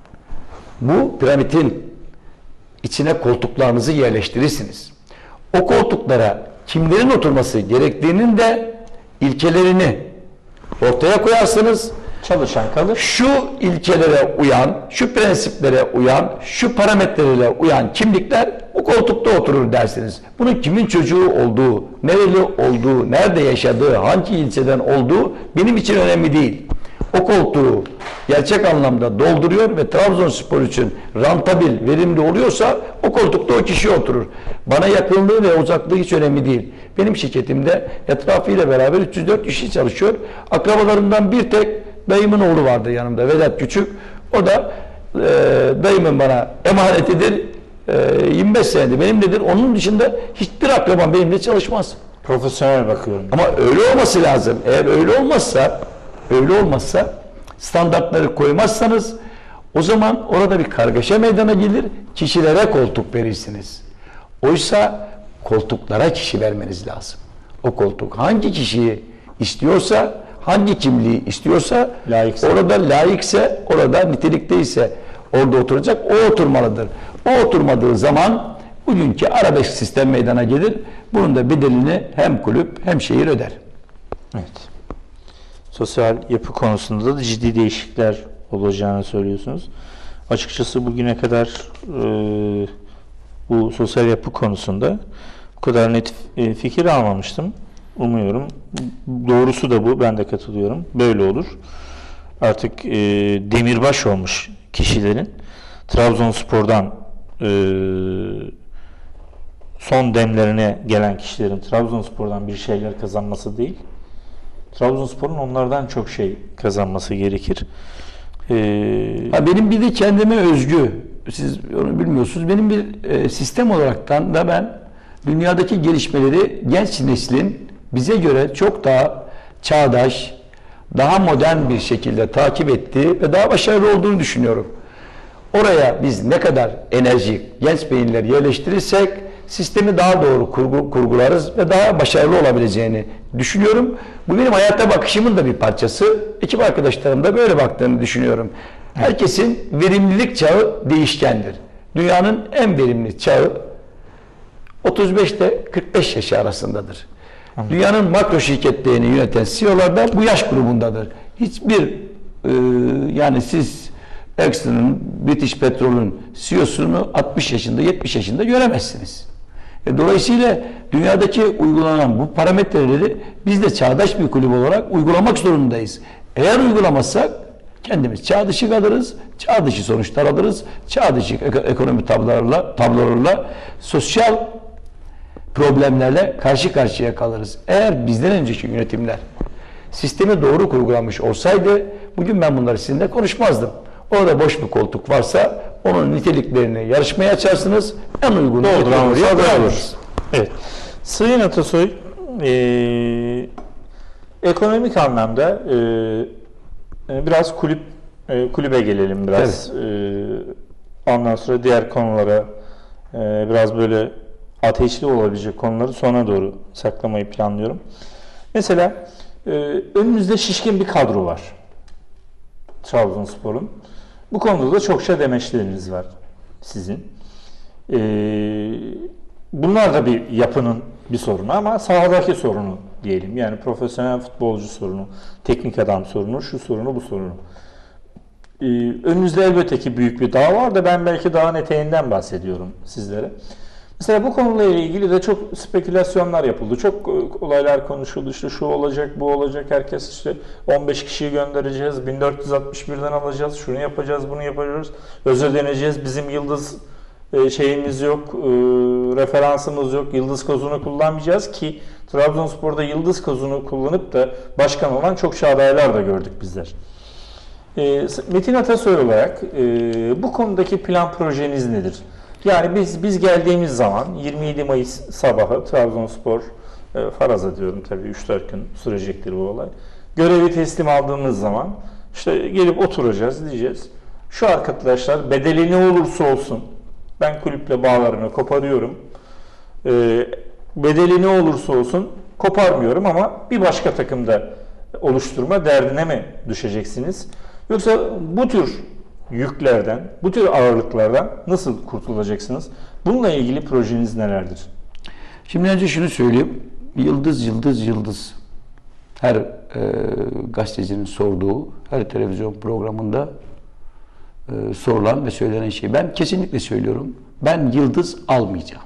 Bu piramidin içine koltuklarınızı yerleştirirsiniz. O koltuklara kimlerin oturması gerektiğinin de ilkelerini ortaya koyarsınız. Çalışan kalır. Şu ilkelere uyan, şu prensiplere uyan, şu parametrelere uyan kimlikler o koltukta oturur dersiniz. Bunun kimin çocuğu olduğu, nereli olduğu, nerede yaşadığı, hangi ilçeden olduğu benim için önemli değil. O koltuğu gerçek anlamda dolduruyor ve Trabzonspor için rantabil, verimli oluyorsa o koltukta o kişi oturur. Bana yakınlığı ve uzaklığı hiç önemli değil. Benim şirketimde etrafıyla beraber 304 kişi çalışıyor. Akrabalarımdan bir tek dayımın oğlu vardı yanımda, Vedat Küçük. O da dayımın bana emanetidir. 25 senedir benimledir. Onun dışında hiçbir akrabam benimle çalışmaz. Profesyonel bakıyorum. Ama öyle olması lazım. Eğer öyle olmazsa standartları koymazsanız o zaman orada bir kargaşa meydana gelir. Kişilere koltuk verirsiniz. Oysa koltuklara kişi vermeniz lazım. O koltuk hangi kişiyi istiyorsa, hangi kimliği istiyorsa, orada layıkse, orada nitelikteyse orada oturacak, o oturmalıdır. O oturmadığı zaman bugünkü arabesk sistem meydana gelir. Bunun da bedelini hem kulüp hem şehir öder. Evet. Sosyal yapı konusunda da ciddi değişiklikler olacağını söylüyorsunuz. Açıkçası bugüne kadar bu sosyal yapı konusunda bu kadar net fikir almamıştım. Umuyorum. Doğrusu da bu. Ben de katılıyorum. Böyle olur. Artık demirbaş olmuş kişilerin Trabzonspor'dan son demlerine gelen kişilerin Trabzonspor'dan bir şeyler kazanması değil, Trabzonspor'un onlardan çok şey kazanması gerekir. Benim bir de kendime özgü, siz onu bilmiyorsunuz, benim bir sistem olaraktan da ben dünyadaki gelişmeleri genç neslin bize göre çok daha çağdaş, daha modern bir şekilde takip ettiği ve daha başarılı olduğunu düşünüyorum. Oraya biz ne kadar enerjik, genç beyinler yerleştirirsek sistemi daha doğru kurgularız ve daha başarılı olabileceğini düşünüyorum. Bu benim hayata bakışımın da bir parçası. Ekip arkadaşlarım da böyle baktığını düşünüyorum. Herkesin verimlilik çağı değişkendir. Dünyanın en verimli çağı 35 ile 45 yaş arasındadır. Dünyanın makro şirketlerini yöneten CEO'lar da bu yaş grubundadır. Hiçbir yani siz Exxon'un, British Petrol'ün CEO'sunu 60 yaşında, 70 yaşında göremezsiniz. Dolayısıyla dünyadaki uygulanan bu parametreleri biz de çağdaş bir kulüp olarak uygulamak zorundayız. Eğer uygulamazsak kendimiz çağ dışı kalırız, çağ dışı sonuçlar alırız, çağ dışı ekonomi tablolarıyla sosyal problemlerle karşı karşıya kalırız. Eğer bizden önceki yönetimler sistemi doğru kurgulamış olsaydı bugün ben bunları sizinle konuşmazdım. Orada boş bir koltuk varsa onun niteliklerini yarışmaya açarsınız. En uygun Doğrulanırsa böyle olur. Evet. Sayın Atasoy, ekonomik anlamda biraz kulübe gelelim biraz. Ondan sonra diğer konulara biraz böyle ateşli olabilecek konuları sona doğru saklamayı planlıyorum. Mesela önümüzde şişkin bir kadro var Trabzonspor'un. Bu konuda da çokça demeçleriniz var sizin. Bunlar da bir yapının bir sorunu ama sahadaki sorunu diyelim. Yani profesyonel futbolcu sorunu, teknik adam sorunu, şu sorunu, bu sorunu. Önümüzde elbette ki büyük bir dağ var da ben belki dağın eteğinden bahsediyorum sizlere. Mesela bu konuyla ilgili de çok spekülasyonlar yapıldı. Çok olaylar konuşuldu. İşte şu olacak, bu olacak. Herkes işte 15 kişiyi göndereceğiz. 1461'den alacağız. Şunu yapacağız, bunu yapacağız. Özeleneceğiz. Bizim yıldız şeyimiz yok. Referansımız yok. Yıldız kozunu kullanmayacağız ki Trabzonspor'da yıldız kozunu kullanıp da başkan olan çok adaylar da gördük bizler. Metin Atasoy olarak bu konudaki plan projeniz nedir? Yani biz geldiğimiz zaman 27 Mayıs sabahı Trabzonspor, faraza diyorum tabii 3-4 gün sürecektir bu olay. Görevi teslim aldığımız zaman işte gelip oturacağız diyeceğiz. Şu arkadaşlar bedeli ne olursa olsun ben kulüple bağlarını koparıyorum. Bedeli ne olursa olsun koparmıyorum ama bir başka takımda oluşturma derdine mi düşeceksiniz? Yoksa bu tür yüklerden, bu tür ağırlıklardan nasıl kurtulacaksınız? Bununla ilgili projeniz nelerdir? Şimdi önce şunu söyleyeyim. Yıldız, yıldız, yıldız. Her gazetecinin sorduğu, her televizyon programında sorulan ve söylenen şey. Ben kesinlikle söylüyorum. Ben yıldız almayacağım.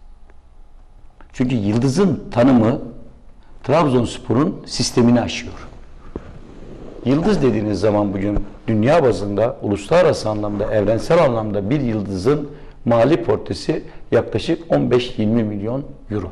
Çünkü yıldızın tanımı Trabzonspor'un sistemini aşıyor. Yıldız dediğiniz zaman bugün dünya bazında, uluslararası anlamda, evrensel anlamda bir yıldızın mali portresi yaklaşık 15-20 milyon euro.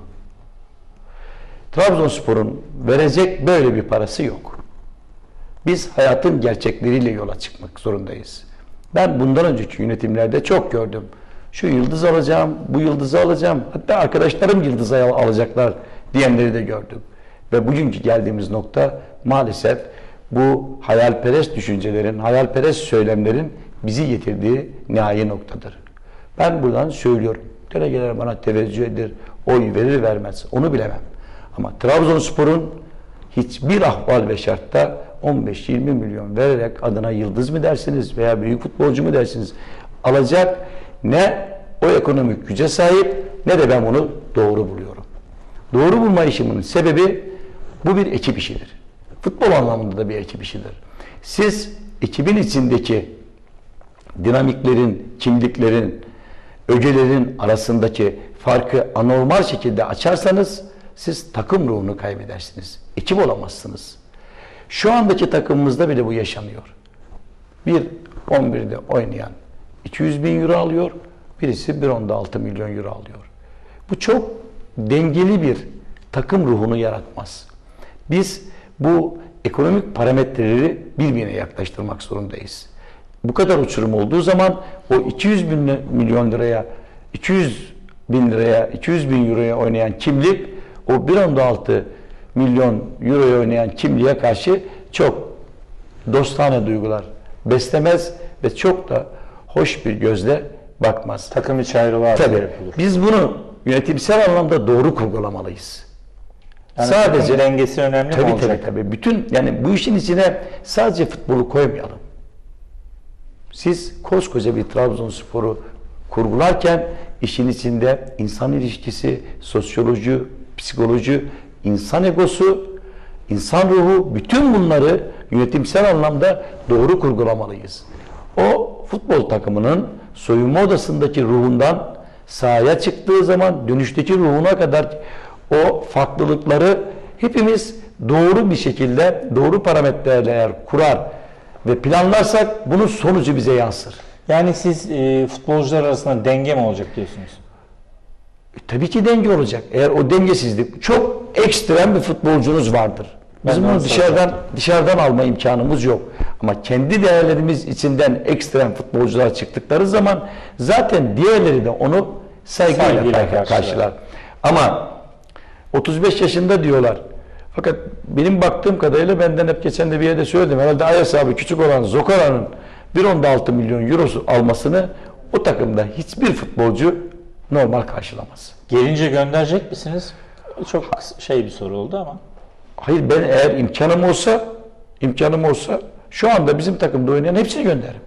Trabzonspor'un verecek böyle bir parası yok. Biz hayatın gerçekleriyle yola çıkmak zorundayız. Ben bundan önceki yönetimlerde çok gördüm. Şu yıldız alacağım, bu yıldızı alacağım, hatta arkadaşlarım yıldızı alacaklar diyenleri de gördüm. Ve bugünkü geldiğimiz nokta maalesef bu hayalperest düşüncelerin, hayalperest söylemlerin bizi getirdiği nihai noktadır. Ben buradan söylüyorum. Delegeler bana teveccüh eder, oy verir vermez. Onu bilemem. Ama Trabzonspor'un hiçbir ahval ve şartta 15-20 milyon vererek adına yıldız mı dersiniz veya büyük futbolcu mu dersiniz alacak ne o ekonomik güce sahip ne de ben bunu doğru buluyorum. Doğru bulma işimin sebebi bu bir ekip işidir. Futbol anlamında da bir ekip işidir. Siz ekibin içindeki dinamiklerin, kimliklerin, ögelerin arasındaki farkı anormal şekilde açarsanız siz takım ruhunu kaybedersiniz. Ekip olamazsınız. Şu andaki takımımızda bile bu yaşanıyor. Bir 11'de oynayan 200 bin euro alıyor, birisi 1.6 milyon euro alıyor. Bu çok dengeli bir takım ruhunu yaratmaz. Biz bu ekonomik parametreleri birbirine yaklaştırmak zorundayız. Bu kadar uçurum olduğu zaman o 200 milyon liraya, 200 bin liraya, 200 bin euroya oynayan kimlik o 1.6 milyon euroya oynayan kimliğe karşı çok dostane duygular beslemez ve çok da hoş bir gözle bakmaz. Takım içi ayrılığa tabii yapılır. Biz bunu yönetimsel anlamda doğru kurgulamalıyız. Yani sadece dengesi önemli mi olacak? Tabii. Bütün yani bu işin içine sadece futbolu koymayalım. Siz koskoca bir Trabzonspor'u kurgularken işin içinde insan ilişkisi, sosyoloji, psikoloji, insan egosu, insan ruhu, bütün bunları yönetimsel anlamda doğru kurgulamalıyız. O futbol takımının soyunma odasındaki ruhundan sahaya çıktığı zaman dönüşteki ruhuna kadar o farklılıkları hepimiz doğru bir şekilde, doğru parametrelerle eğer kurar ve planlarsak bunun sonucu bize yansır. Yani siz futbolcular arasında denge mi olacak diyorsunuz? Tabii ki denge olacak. Eğer o dengesizlik, çok ekstrem bir futbolcunuz vardır. Bizim bunu dışarıdan alma imkanımız yok. Ama kendi değerlerimiz içinden ekstrem futbolcular çıktıkları zaman zaten diğerleri de onu saygıyla karşılar. Ama 35 yaşında diyorlar. Fakat benim baktığım kadarıyla, benden hep geçen de bir yerde söyledim. Herhalde Ayas abi küçük olan Zokara'nın 1.6 milyon eurosu almasını o takımda hiçbir futbolcu normal karşılamaz. Gelince gönderecek misiniz? Çok bir soru oldu ama. Hayır, ben eğer imkanım olsa şu anda bizim takımda oynayan hepsini gönderirim.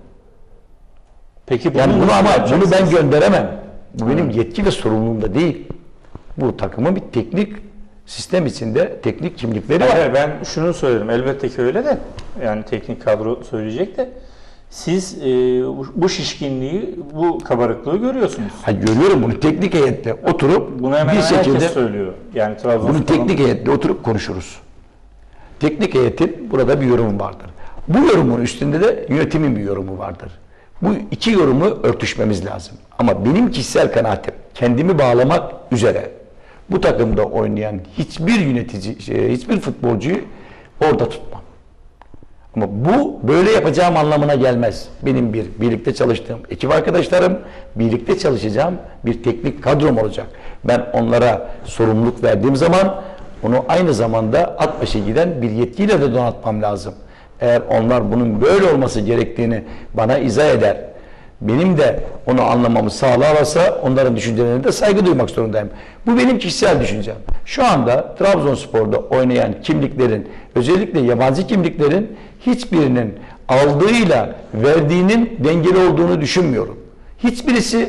Peki yani bunu ben gönderemem. Bu benim yetki ve sorumluluğumda değil. Bu takımın bir teknik sistem içinde teknik kimlikleri var. Hayır, ben şunu söylerim. Elbette ki öyle de. Yani teknik kadro söyleyecek de. Siz bu şişkinliği, bu kabarıklığı görüyorsunuz. Görüyorum bunu. Teknik heyette oturup bunu hemen bir şekilde herkes söylüyor. Yani bunu teknik heyette oturup konuşuruz. Teknik heyetin burada bir yorumu vardır. Bu yorumun üstünde de yönetimin bir yorumu vardır. Bu iki yorumu örtüşmemiz lazım. Ama benim kişisel kanaatim, kendimi bağlamak üzere bu takımda oynayan hiçbir yönetici, hiçbir futbolcuyu orada tutmam. Ama bu böyle yapacağım anlamına gelmez. Benim birlikte çalıştığım ekip arkadaşlarım, birlikte çalışacağım bir teknik kadrom olacak. Ben onlara sorumluluk verdiğim zaman onu aynı zamanda at başı giden bir yetkiyle de donatmam lazım. Eğer onlar bunun böyle olması gerektiğini bana izah eder, benim de onu anlamamı sağlarsa onların düşüncelerine de saygı duymak zorundayım. Bu benim kişisel düşüncem. Şu anda Trabzonspor'da oynayan kimliklerin, özellikle yabancı kimliklerin hiçbirinin aldığıyla verdiğinin dengeli olduğunu düşünmüyorum. Hiçbirisi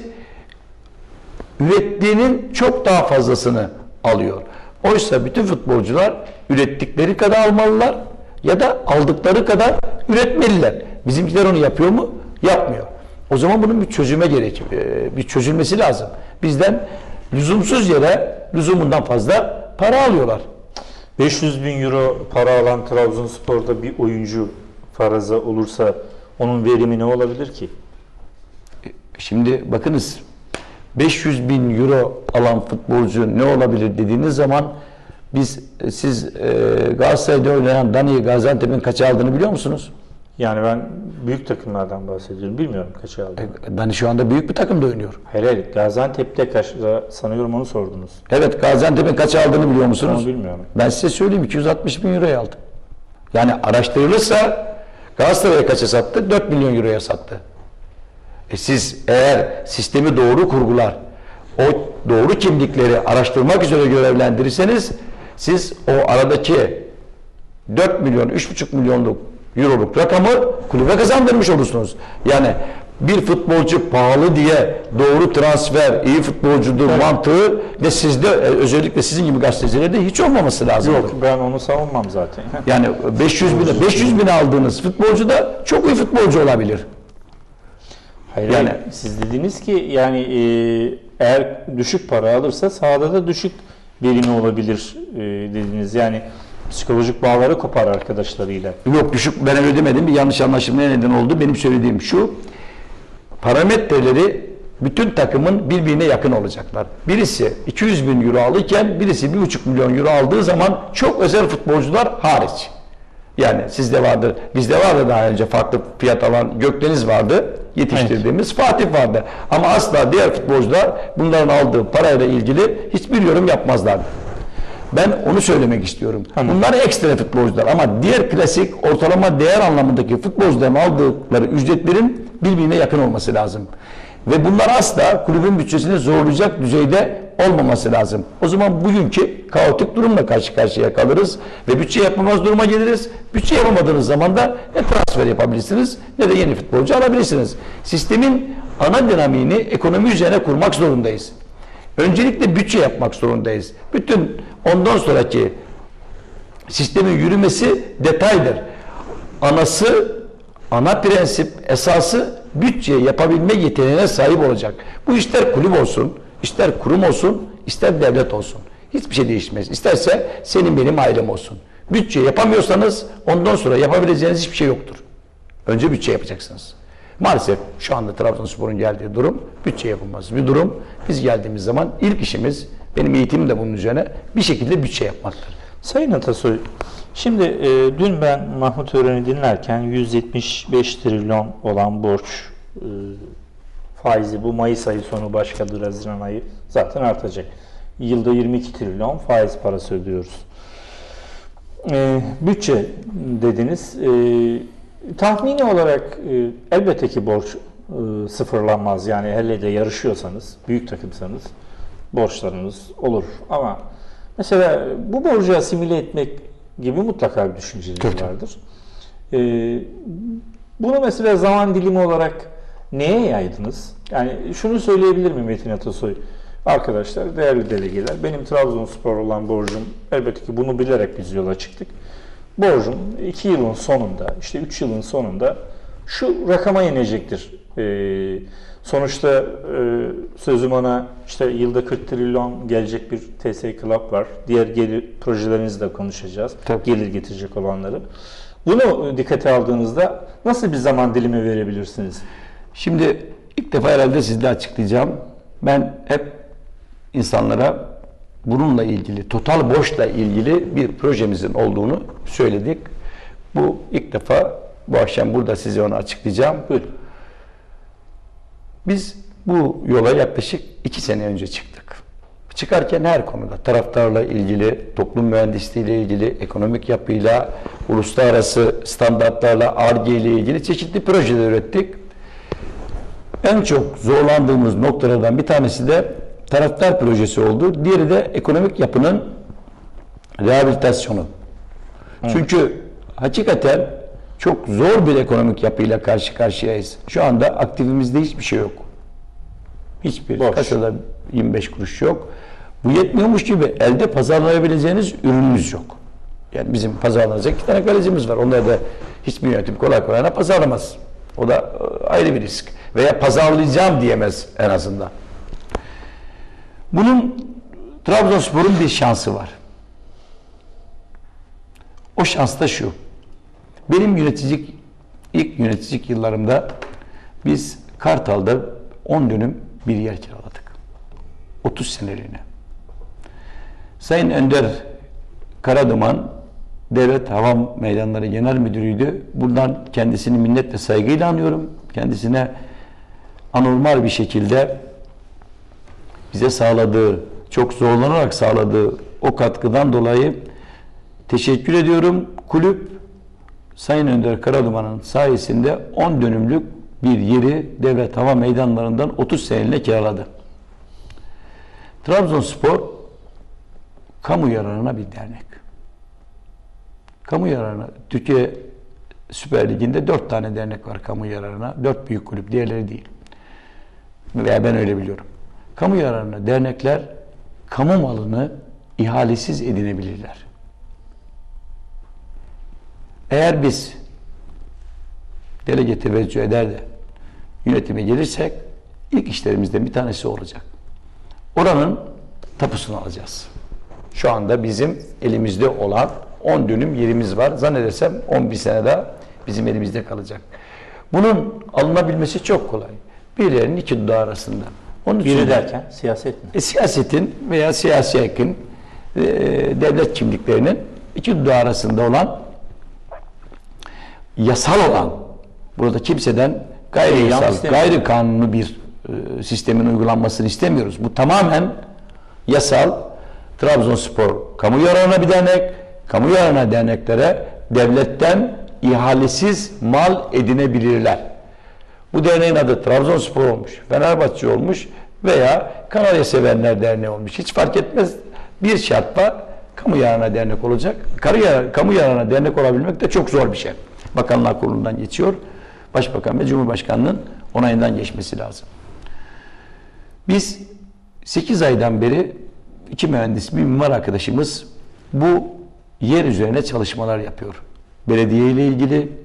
ürettiğinin çok daha fazlasını alıyor. Oysa bütün futbolcular ürettikleri kadar almalılar ya da aldıkları kadar üretmeliler. Bizimkiler onu yapıyor mu? Yapmıyor. O zaman bunun bir bir çözülmesi lazım. Bizden lüzumsuz yere lüzumundan fazla para alıyorlar. 500.000 euro para alan Trabzonspor'da bir oyuncu faraza olursa onun verimi ne olabilir ki? Şimdi bakınız, 500.000 euro alan futbolcu ne olabilir dediğiniz zaman siz Galatasaray'da oynayan Dani Gaziantep'in kaç aldığını biliyor musunuz? Yani ben büyük takımlardan bahsediyorum. Bilmiyorum kaç aldığını. Dani şu anda büyük bir takımda oynuyor. Hayır, Gaziantep'te kaç sanıyorum onu sordunuz. Evet, Gaziantep'in kaç aldığını biliyor musunuz? Onu bilmiyorum. Ben size söyleyeyim, 260.000 euroya aldı. Yani araştırılırsa Galatasaray'a kaça sattı? 4 milyon euroya sattı. Siz eğer sistemi doğru kurgular, o doğru kimlikleri araştırmak üzere görevlendirirseniz siz o aradaki 4 milyon, 3,5 milyonluk euroluk rakamı kulübe kazandırmış olursunuz. Yani bir futbolcu pahalı diye doğru transfer, iyi futbolcudur mantığı ve sizde, özellikle sizin gibi gazetecilerde hiç olmaması lazım. Yok, ben onu savunmam zaten. Yani 500 bin aldığınız futbolcu da çok iyi futbolcu olabilir. Hayır, yani siz dediniz ki yani eğer düşük para alırsa sahada da düşük verimi olabilir dediniz. Yani psikolojik bağları kopar arkadaşlarıyla. Yok, düşük, ben öyle demedim. Bir yanlış anlaşılmaya neden oldu. Benim söylediğim şu: parametreleri bütün takımın birbirine yakın olacaklar. Birisi 200.000 euro alırken birisi 1,5 milyon euro aldığı zaman, çok özel futbolcular hariç. Yani sizde vardır, bizde vardı daha önce farklı fiyat alan Gökdeniz vardı, yetiştirdiğimiz Fatih vardı. Ama asla diğer futbolcular bunların aldığı parayla ilgili hiçbir yorum yapmazlardı. Ben onu söylemek istiyorum. Bunlar ekstra futbolcular ama diğer klasik ortalama değer anlamındaki futbolcuların aldıkları ücretlerin birbirine yakın olması lazım. Ve bunlar asla kulübün bütçesini zorlayacak düzeyde olmaması lazım. O zaman bugünkü kaotik durumla karşı karşıya kalırız ve bütçe yapamaz duruma geliriz. Bütçe yapamadığınız zaman da ne transfer yapabilirsiniz ne de yeni futbolcu alabilirsiniz. Sistemin ana dinamiğini ekonomi üzerine kurmak zorundayız. Öncelikle bütçe yapmak zorundayız. Bütün ondan sonraki sistemin yürümesi detaydır. ana prensip, esası bütçe yapabilme yeteneğine sahip olacak. Bu ister kulüp olsun, ister kurum olsun, ister devlet olsun. Hiçbir şey değişmez. İsterse senin benim ailem olsun. Bütçe yapamıyorsanız ondan sonra yapabileceğiniz hiçbir şey yoktur. Önce bütçe yapacaksınız. Maalesef şu anda Trabzonspor'un geldiği durum bütçe yapılmaz bir durum. Biz geldiğimiz zaman ilk işimiz, benim eğitimim de bunun üzerine, bir şekilde bütçe yapmaktır. Sayın Atasoy, şimdi dün ben Mahmut Ören'i dinlerken 175 trilyon olan borç faizi bu Mayıs ayı sonu başkadır, Haziran ayı zaten artacak. Yılda 22 trilyon faiz parası ödüyoruz. Bütçe dediniz. Tahmini olarak elbette ki borç sıfırlanmaz. Yani hele de yarışıyorsanız, büyük takımsanız borçlarınız olur. Ama mesela bu borcu asimile etmek gibi mutlaka bir düşünceniz vardır. Bunu mesela zaman dilimi olarak neye yaydınız? Yani şunu söyleyebilir mi Metin Atasoy? Arkadaşlar, değerli delegeler, benim Trabzonspor olan borcum, elbette ki bunu bilerek biz yola çıktık. Borcum 2 yılın sonunda, işte 3 yılın sonunda şu rakama inecektir. Sonuçta sözüm ona işte yılda 40 trilyon gelecek bir TS Club var. Diğer gelir projelerinizi de konuşacağız. Tabii. Gelir getirecek olanları. Bunu dikkate aldığınızda nasıl bir zaman dilimi verebilirsiniz? Şimdi ilk defa herhalde sizle açıklayacağım. Ben hep insanlara bununla ilgili, total borçla ilgili bir projemizin olduğunu söyledik. Bu ilk defa bu akşam burada size onu açıklayacağım. Buyurun. Biz bu yola yaklaşık 2 sene önce çıktık. Çıkarken her konuda taraftarla ilgili, toplum mühendisliği ile ilgili, ekonomik yapıyla, uluslararası standartlarla, Ar-Ge ile ilgili çeşitli projeler ürettik. En çok zorlandığımız noktalardan bir tanesi de taraftar projesi oldu. Diğeri de ekonomik yapının rehabilitasyonu. Çünkü hakikaten çok zor bir ekonomik yapıyla karşı karşıyayız. Şu anda aktifimizde hiçbir şey yok. Hiçbir kasada 25 kuruş yok. Bu yetmiyormuş gibi elde pazarlayabileceğiniz ürünümüz yok. Yani bizim pazarlanacak 2 tane kalecimiz var. Onları da hiçbir yönetim kolay kolay pazarlamaz. O da ayrı bir risk. Veya pazarlayacağım diyemez en azından. Bunun Trabzonspor'un bir şansı var. O şans da şu. Benim ilk yöneticilik yıllarımda biz Kartal'da 10 dönüm bir yer kiraladık. 30 seneliğine. Sayın Önder Karaduman Devlet Hava Meydanları Genel Müdürü'ydü. Buradan kendisini minnet ve saygıyla anıyorum. Kendisine anormal bir şekilde bize sağladığı, çok zorlanarak sağladığı o katkıdan dolayı teşekkür ediyorum. Kulüp Sayın Önder Karaduman'ın sayesinde 10 dönümlük bir yeri devlet hava meydanlarından 30 seneliğine kiraladı. Trabzonspor kamu yararına bir dernek. Kamu yararına, Türkiye Süper Ligi'nde 4 tane dernek var kamu yararına. 4 büyük kulüp, diğerleri değil. Veya ben öyle biliyorum. Kamu yararına dernekler kamu malını ihalesiz edinebilirler. Eğer biz delege teveccüh eder de yönetime gelirsek ilk işlerimizden bir tanesi olacak. Oranın tapusunu alacağız. Şu anda bizim elimizde olan 10 dönüm yerimiz var. Zannedersem 11 sene daha bizim elimizde kalacak. Bunun alınabilmesi çok kolay. Birilerinin iki dudağı arasında. Onun için biri derken siyaset mi? Siyasetin veya siyasi yakın devlet kimliklerinin iki dudağı arasında olan, yasal olan, burada kimseden gayri yasal, gayri kanunu bir sistemin uygulanmasını istemiyoruz. Bu tamamen yasal. Trabzonspor kamu yararına bir dernek, kamu yararına derneklere devletten ihalesiz mal edinebilirler. Bu derneğin adı Trabzonspor olmuş, Fenerbahçe olmuş veya Kanarya Sevenler Derneği olmuş. Hiç fark etmez. Bir şartla kamu yararına dernek olacak. Kamu yararına dernek olabilmek de çok zor bir şey. Bakanlar Kurulu'ndan geçiyor. Başbakan ve Cumhurbaşkanı'nın onayından geçmesi lazım. Biz 8 aydan beri 2 mühendis, bir mimar arkadaşımız bu yer üzerine çalışmalar yapıyor. Belediye ile ilgili,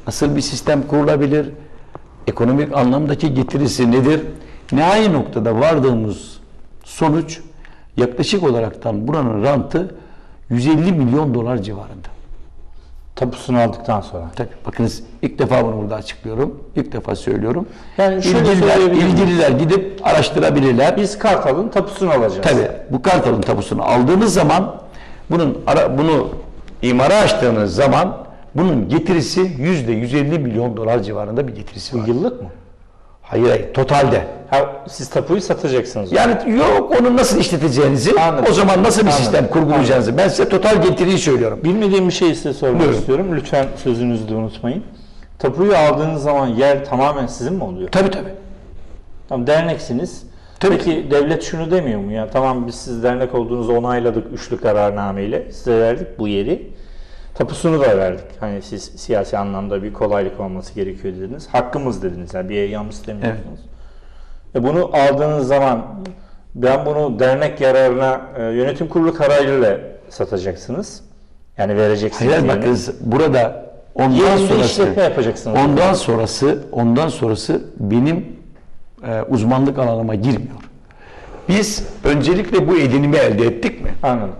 nasıl bir sistem kurulabilir? Ekonomik anlamdaki getirisi nedir? Nihai noktada vardığımız sonuç yaklaşık olaraktan buranın rantı 150 milyon dolar civarında. Tapusunu aldıktan sonra. Tabii bakınız ilk defa bunu burada açıklıyorum. İlk defa söylüyorum. Yani şöyle İlgililer gidip araştırabilirler. Biz Kartal'ın tapusunu alacağız. Tabii bu Kartal'ın tapusunu aldığınız zaman bunu imara açtığınız zaman bunun getirisi %150 milyon dolar civarında bir getirisi var. Yıllık mı? Hayır, totalde. Ha, siz tapuyu satacaksınız. Yani yok, onu nasıl işleteceğinizi, Anladım. o zaman nasıl bir Anladım. sistem kurgulayacağınızı. Ben size total getiriyi söylüyorum. Bilmediğim bir şey size sormak Buyurun. istiyorum. Lütfen sözünüzü de unutmayın. Tapuyu aldığınız zaman yer tamamen sizin mi oluyor? Tabii tabii. Tamam, derneksiniz. Tabii. Peki devlet şunu demiyor mu ya? Tamam, biz siz dernek olduğunuzu onayladık üçlü kararnameyle. Size verdik bu yeri. Tapusunu da verdik. Hani siz siyasi anlamda bir kolaylık olması gerekiyor dediniz. Hakkımız dediniz. Yani bir eyyam istemiyorsunuz. Bunu aldığınız zaman ben bunu dernek yararına yönetim kurulu kararıyla satacaksınız. Yani vereceksiniz. Hayır, yerine. bakınız burada Yerinde işletme yapacaksınız. ondan sonrası benim uzmanlık alanıma girmiyor. Biz öncelikle bu edinimi elde ettik mi? Anladım.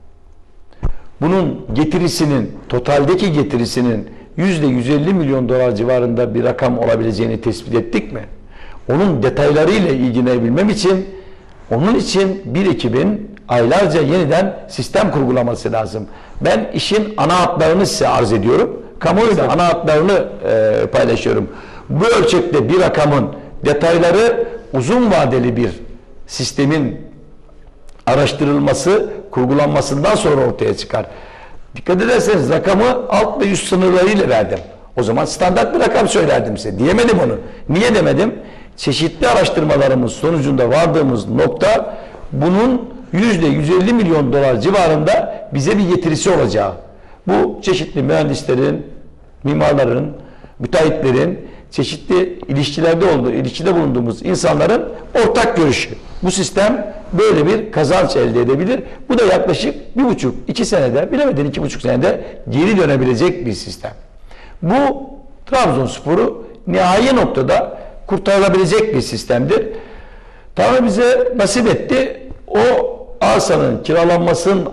Bunun getirisinin, totaldeki getirisinin %150 milyon dolar civarında bir rakam olabileceğini tespit ettik mi? Onun detaylarıyla ilgilenebilmem için, onun için bir ekibin aylarca yeniden sistem kurgulaması lazım. Ben işin ana hatlarını size arz ediyorum. Kamuoyuyla ana hatlarını paylaşıyorum. Bu ölçekte bir rakamın detayları uzun vadeli bir sistemin araştırılması, kurgulanmasından sonra ortaya çıkar. Dikkat ederseniz rakamı alt ve üst sınırlarıyla verdim. O zaman standart bir rakam söylerdim size. Diyemedim onu. Niye demedim? Çeşitli araştırmalarımız sonucunda vardığımız nokta bunun %150 milyon dolar civarında bize bir getirisi olacağı. Bu çeşitli mühendislerin, mimarların, müteahhitlerin, çeşitli ilişkide bulunduğumuz insanların ortak görüşü. Bu sistem böyle bir kazanç elde edebilir. Bu da yaklaşık 1,5-2 senede, bilemedin 2,5 senede geri dönebilecek bir sistem. Bu Trabzonspor'u nihai noktada kurtarılabilecek bir sistemdir. Tanrı bize nasip etti. O arsanın kiralanmasının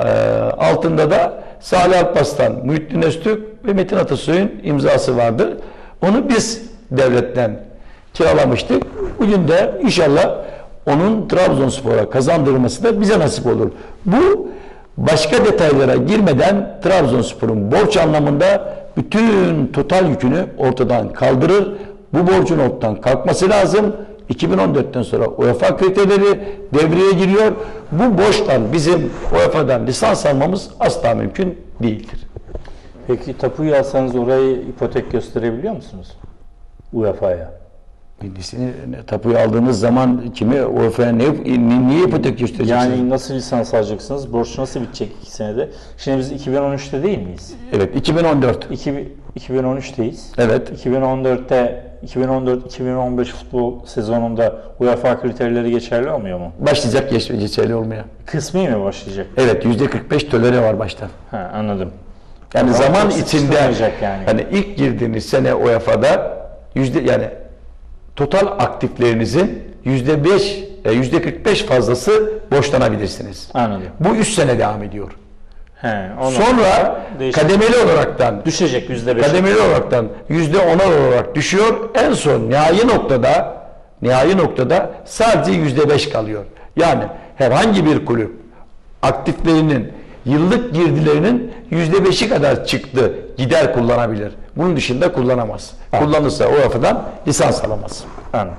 altında da Salih Alparslan, Muhittin Öztürk ve Metin Atasoy'un imzası vardır. Onu biz devletten kiralamıştık. Bugün de inşallah onun Trabzonspor'a kazandırılması da bize nasip olur. Bu başka detaylara girmeden Trabzonspor'un borç anlamında bütün total yükünü ortadan kaldırır. Bu borcun ortadan kalkması lazım. 2014'ten sonra UEFA kriterleri devreye giriyor. Bu borçtan bizim UEFA'dan lisans almamız asla mümkün değildir. Peki tapuyu alsanız orayı ipotek gösterebiliyor musunuz? UEFA'ya. Birisini tapuyu aldığınız zaman kimi UEFA'ya niye ipotek göstereceksiniz? Yani nasıl lisans alacaksınız? Borç nasıl bitecek 2 senede? Şimdi biz 2013'te değil miyiz? Evet, 2014. 2013'teyiz. Evet. 2014'te 2014-2015 futbol sezonunda UEFA kriterleri geçerli olmuyor mu? Başlayacak geçerli olmaya. Kısmi mi başlayacak? Evet, %45 tolere var baştan. Ha, anladım. Yani Ama zaman çok içinde sıkıştırmayacak yani. hani ilk girdiğiniz sene UEFA'da yani total aktiflerinizin %45 fazlası borçlanabilirsiniz. Anladım. Bu 3 sene devam ediyor. Ondan Sonra değişik. kademeli olaraktan Düşecek %5. kademeli olaraktan %10'ar olarak düşüyor. En son nihai noktada sadece %5 kalıyor. Yani herhangi bir kulüp aktiflerinin yıllık girdilerinin %5'i kadar çıktı gider kullanabilir. Bunun dışında kullanamaz. Kullanırsa UEFA'dan lisans alamaz. Anladım.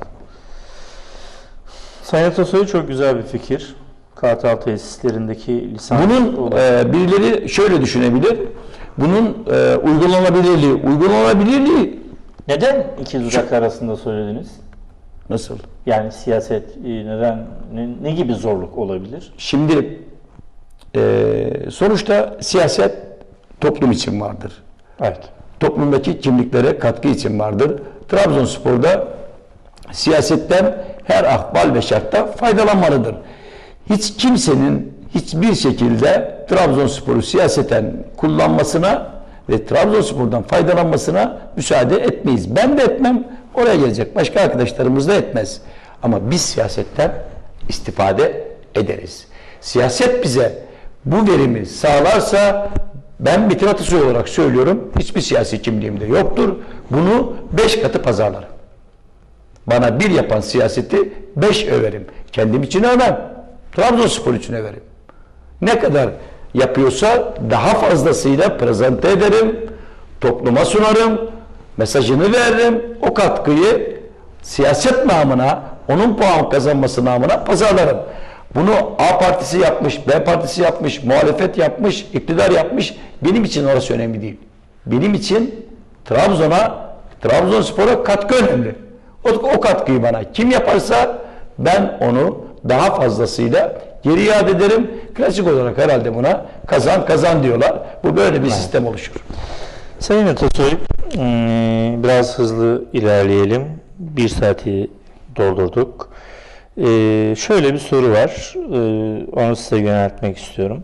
Sayın Atasoy, çok güzel bir fikir. Kartal tesislerindeki lisans Bunun birileri şöyle düşünebilir. Bunun uygulanabilirliği neden iki dudak arasında söylediniz? nasıl? Yani siyaset neden ne gibi zorluk olabilir? Şimdi sonuçta siyaset toplum için vardır. Evet. Toplumdaki kimliklere katkı için vardır. Trabzonspor'da siyasetten her ahval ve şartta faydalanmalıdır. Hiç kimsenin hiçbir şekilde Trabzonspor'u siyaseten kullanmasına ve Trabzonspor'dan faydalanmasına müsaade etmeyiz. Ben de etmem, oraya gelecek başka arkadaşlarımız da etmez. Ama biz siyasetten istifade ederiz. Siyaset bize bu verimi sağlarsa, ben Metin Atasoy olarak söylüyorum, hiçbir siyasi kimliğimde yoktur. Bunu 5 katı pazarlarım. Bana 1 yapan siyaseti 5 överim. Kendim için övmem. Trabzonspor için överim. Ne kadar yapıyorsa daha fazlasıyla prezente ederim. Topluma sunarım. Mesajını veririm. O katkıyı siyaset namına, onun puan kazanması namına pazarlarım. Bunu A partisi yapmış, B partisi yapmış, muhalefet yapmış, iktidar yapmış. Benim için orası önemli değil. Benim için Trabzonspor'a katkı önemli. O katkıyı bana kim yaparsa ben onu daha fazlasıyla geri iade ederim. Klasik olarak herhalde buna kazan kazan diyorlar. Bu böyle bir sistem oluşur. Sayın Atasoy, biraz hızlı ilerleyelim. 1 saati doldurduk. Şöyle bir soru var. Onu size yöneltmek istiyorum.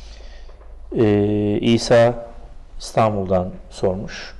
İsa İstanbul'dan sormuş.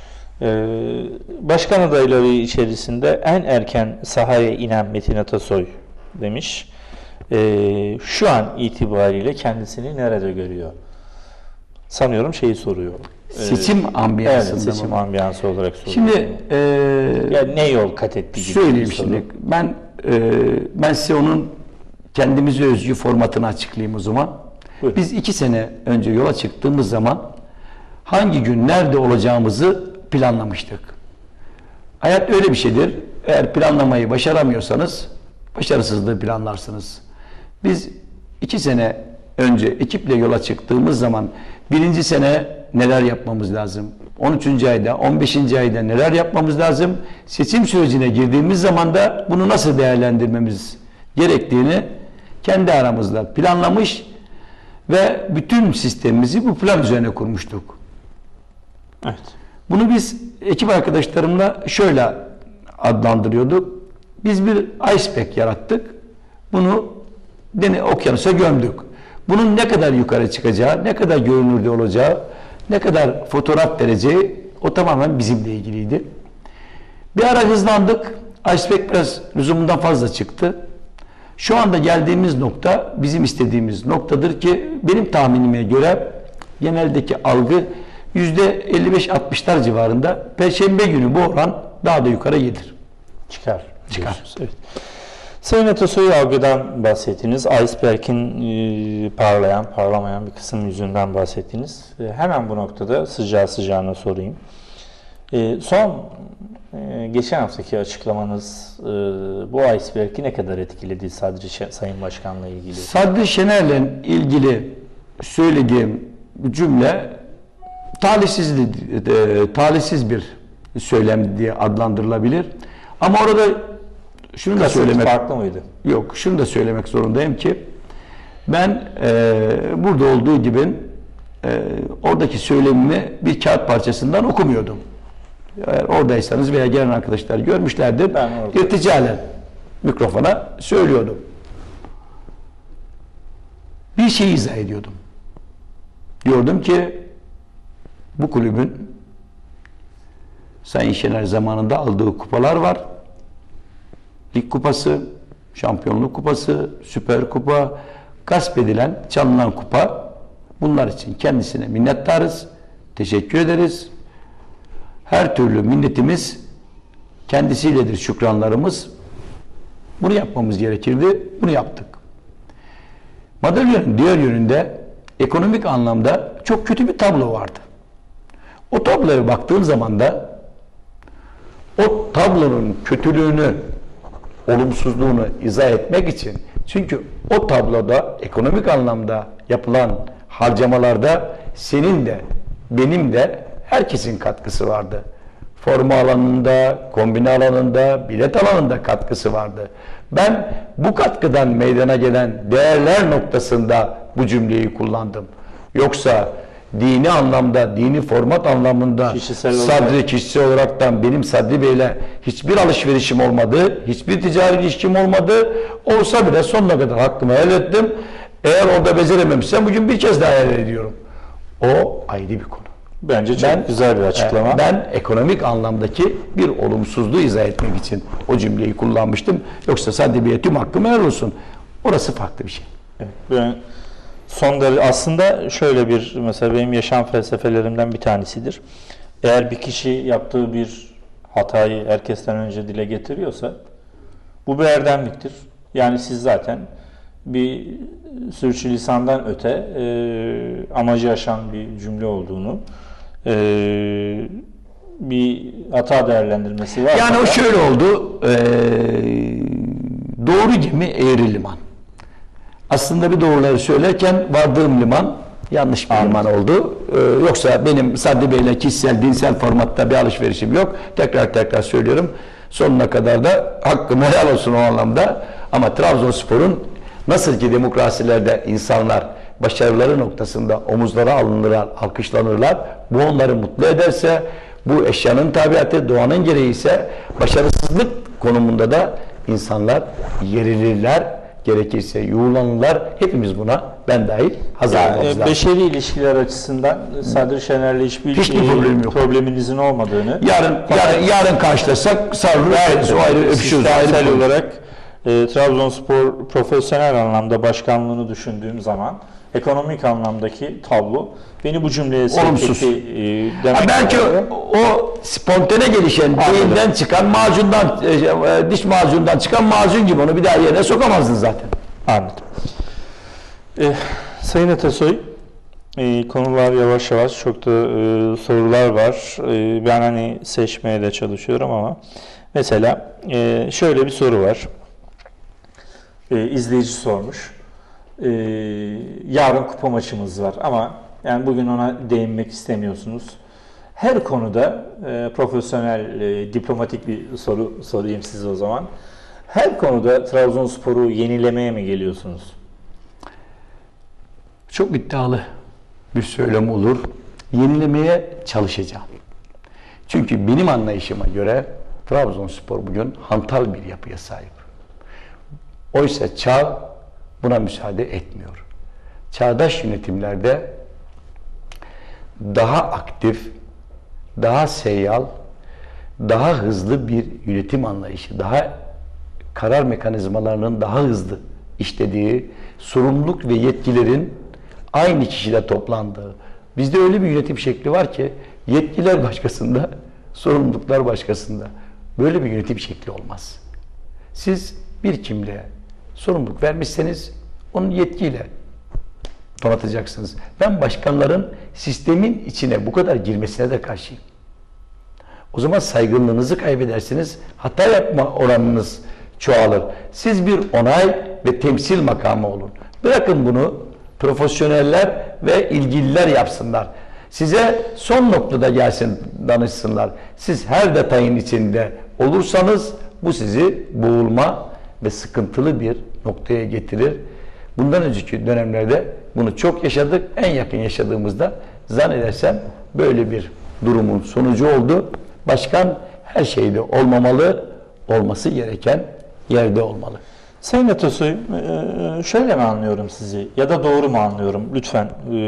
Başkan adayları içerisinde en erken sahaya inen Metin Atasoy demiş. Şu an itibariyle kendisini nerede görüyor? Sanıyorum şeyi soruyor. Seçim ambiyansında. Evet, seçim ambiyansı olarak soruyor. Şimdi yani ne yol kat etti gibi. Söyleyeyim şimdi. Ben size onun kendimize özgü formatını açıklayayım o zaman. Buyurun. Biz 2 sene önce yola çıktığımız zaman hangi gün nerede olacağımızı planlamıştık. Hayat öyle bir şeydir. Eğer planlamayı başaramıyorsanız başarısızlığı planlarsınız. Biz 2 sene önce ekiple yola çıktığımız zaman 1. sene neler yapmamız lazım? 13. ayda, 15. ayda neler yapmamız lazım? Seçim sürecine girdiğimiz zaman da bunu nasıl değerlendirmemiz gerektiğini kendi aramızda planlamış ve bütün sistemimizi bu plan üzerine kurmuştuk. Evet. Bunu biz ekip arkadaşlarımla şöyle adlandırıyorduk. Biz bir iceberg yarattık. Bunu okyanusa gömdük. Bunun ne kadar yukarı çıkacağı, ne kadar görünürde olacağı, ne kadar fotoğraf vereceği o tamamen bizimle ilgiliydi. Bir ara hızlandık. Iceberg biraz lüzumundan fazla çıktı. Şu anda geldiğimiz nokta bizim istediğimiz noktadır ki benim tahminime göre geneldeki algı %55-60'lar civarında. Perşembe günü bu oran daha da yukarı gelir. Çıkar. Evet. Sayın Atasoy, algıdan bahsettiniz. Iceberg'in parlamayan bir kısım yüzünden bahsettiniz. Hemen bu noktada sıcağı sıcağına sorayım. Geçen haftaki açıklamanız bu iceberg'i ne kadar etkiledi Sadri Sayın Başkan'la ilgili? Sadri Şener'le ilgili söylediğim cümle talihsiz bir söylem diye adlandırılabilir. Ama orada şunu da söylemek farklı mıydı? Yok, şunu da söylemek zorundayım ki ben burada olduğu gibi oradaki söylemimi bir kağıt parçasından okumuyordum. Eğer oradaysanız veya gelen arkadaşlar görmüşlerdir. İrticalen mikrofona söylüyordum. Bir şey izah ediyordum. Diyordum ki bu kulübün Sayın Şener zamanında aldığı kupalar var. Lig kupası, şampiyonluk kupası, süper kupa, gasp edilen, çalınan kupa. Bunlar için kendisine minnettarız. Teşekkür ederiz. Her türlü minnetimiz kendisiyledir, şükranlarımız. Bunu yapmamız gerekirdi. Bunu yaptık. Madalyonun diğer yönünde ekonomik anlamda çok kötü bir tablo vardı. O tabloya baktığım zaman da o tablonun kötülüğünü, olumsuzluğunu izah etmek için, çünkü o tabloda ekonomik anlamda yapılan harcamalarda senin de benim de herkesin katkısı vardı. Forma alanında, kombine alanında, bilet alanında katkısı vardı. Ben bu katkıdan meydana gelen değerler noktasında bu cümleyi kullandım. Yoksa dini anlamda, dini format anlamında kişisel olaraktan benim Sadri Bey'le hiçbir alışverişim olmadı, hiçbir ticari ilişkim olmadı. Olsa bile sonuna kadar hakkımı helal ettim. Eğer orada becerememişsem bugün bir kez daha helal ediyorum. O ayrı bir konu. Bence çok güzel bir açıklama. Ben ekonomik anlamdaki bir olumsuzluğu izah etmek için o cümleyi kullanmıştım. Yoksa Sadri Bey'e tüm hakkım helal olsun. Orası farklı bir şey. Evet, ben son derece aslında şöyle bir, mesela benim yaşam felsefelerimden bir tanesidir. Eğer bir kişi yaptığı bir hatayı herkesten önce dile getiriyorsa bu bir erdemliktir. Yani siz zaten bir sürçülisandan öte amacı aşan bir cümle olduğunu, bir hata değerlendirmesi var. Yani o şöyle oldu. Doğru gemi eğri liman. Aslında bir doğruları söylerken vardığım liman yanlış bir liman oldu. Yoksa benim Sadri Bey'le kişisel, dinsel formatta bir alışverişim yok. Tekrar söylüyorum. Sonuna kadar da hakkım helal olsun o anlamda. Ama Trabzonspor'un nasıl ki demokrasilerde insanlar başarıları noktasında omuzlara alınırlar, alkışlanırlar. Bu onları mutlu ederse, bu eşyanın tabiatı, doğanın gereği ise başarısızlık konumunda da insanlar yerilirler, gerekirse yuğulanırlar. Hepimiz buna, ben dahil, hazır olmamız lazım. Beşeri ilişkiler açısından Sadri Şener'le hiçbir probleminizin olmadığını, yarın karşılaşsak sarılır, o ayrı öpüşürüz. Sistemsel olarak Trabzonspor profesyonel anlamda başkanlığını düşündüğüm zaman ekonomik anlamdaki tablo beni bu cümleye sevk etti demek. Belki o spontane gelişen, beyinden çıkan macundan, diş macundan çıkan macun gibi, onu bir daha yerine sokamazdın zaten. Anladım. Sayın Atasoy, konular yavaş yavaş, çok da sorular var. Ben hani seçmeye de çalışıyorum ama mesela şöyle bir soru var. İzleyici sormuş. Yarın kupa maçımız var ama yani bugün ona değinmek istemiyorsunuz. Her konuda profesyonel, diplomatik bir soru sorayım size o zaman. Her konuda Trabzonspor'u yenilemeye mi geliyorsunuz? Çok iddialı bir söylem olur. Yenilemeye çalışacağım. Çünkü benim anlayışıma göre Trabzonspor bugün hantal bir yapıya sahip. Oysa çağ buna müsaade etmiyor. Çağdaş yönetimlerde daha aktif, daha seyyal, daha hızlı bir yönetim anlayışı, daha karar mekanizmalarının daha hızlı işlediği, sorumluluk ve yetkilerin aynı kişide toplandığı. Bizde öyle bir yönetim şekli var ki yetkiler başkasında, sorumluluklar başkasında. Böyle bir yönetim şekli olmaz. Siz bir kimliğe sorumluluk vermişseniz onun yetkiyle donatacaksınız. Ben başkanların sistemin içine bu kadar girmesine de karşıyım. O zaman saygınlığınızı kaybedersiniz, hata yapma oranınız çoğalır. Siz bir onay ve temsil makamı olun. Bırakın bunu profesyoneller ve ilgililer yapsınlar. Size son noktada gelsin, danışsınlar. Siz her detayın içinde olursanız bu sizi boğulma ve sıkıntılı bir noktaya getirir. Bundan önceki dönemlerde bunu çok yaşadık. En yakın yaşadığımızda zannedersem böyle bir durumun sonucu oldu. Başkan her şeyde olmamalı, olması gereken yerde olmalı. Sayın Atasoy, şöyle mi anlıyorum sizi ya da doğru mu anlıyorum? Lütfen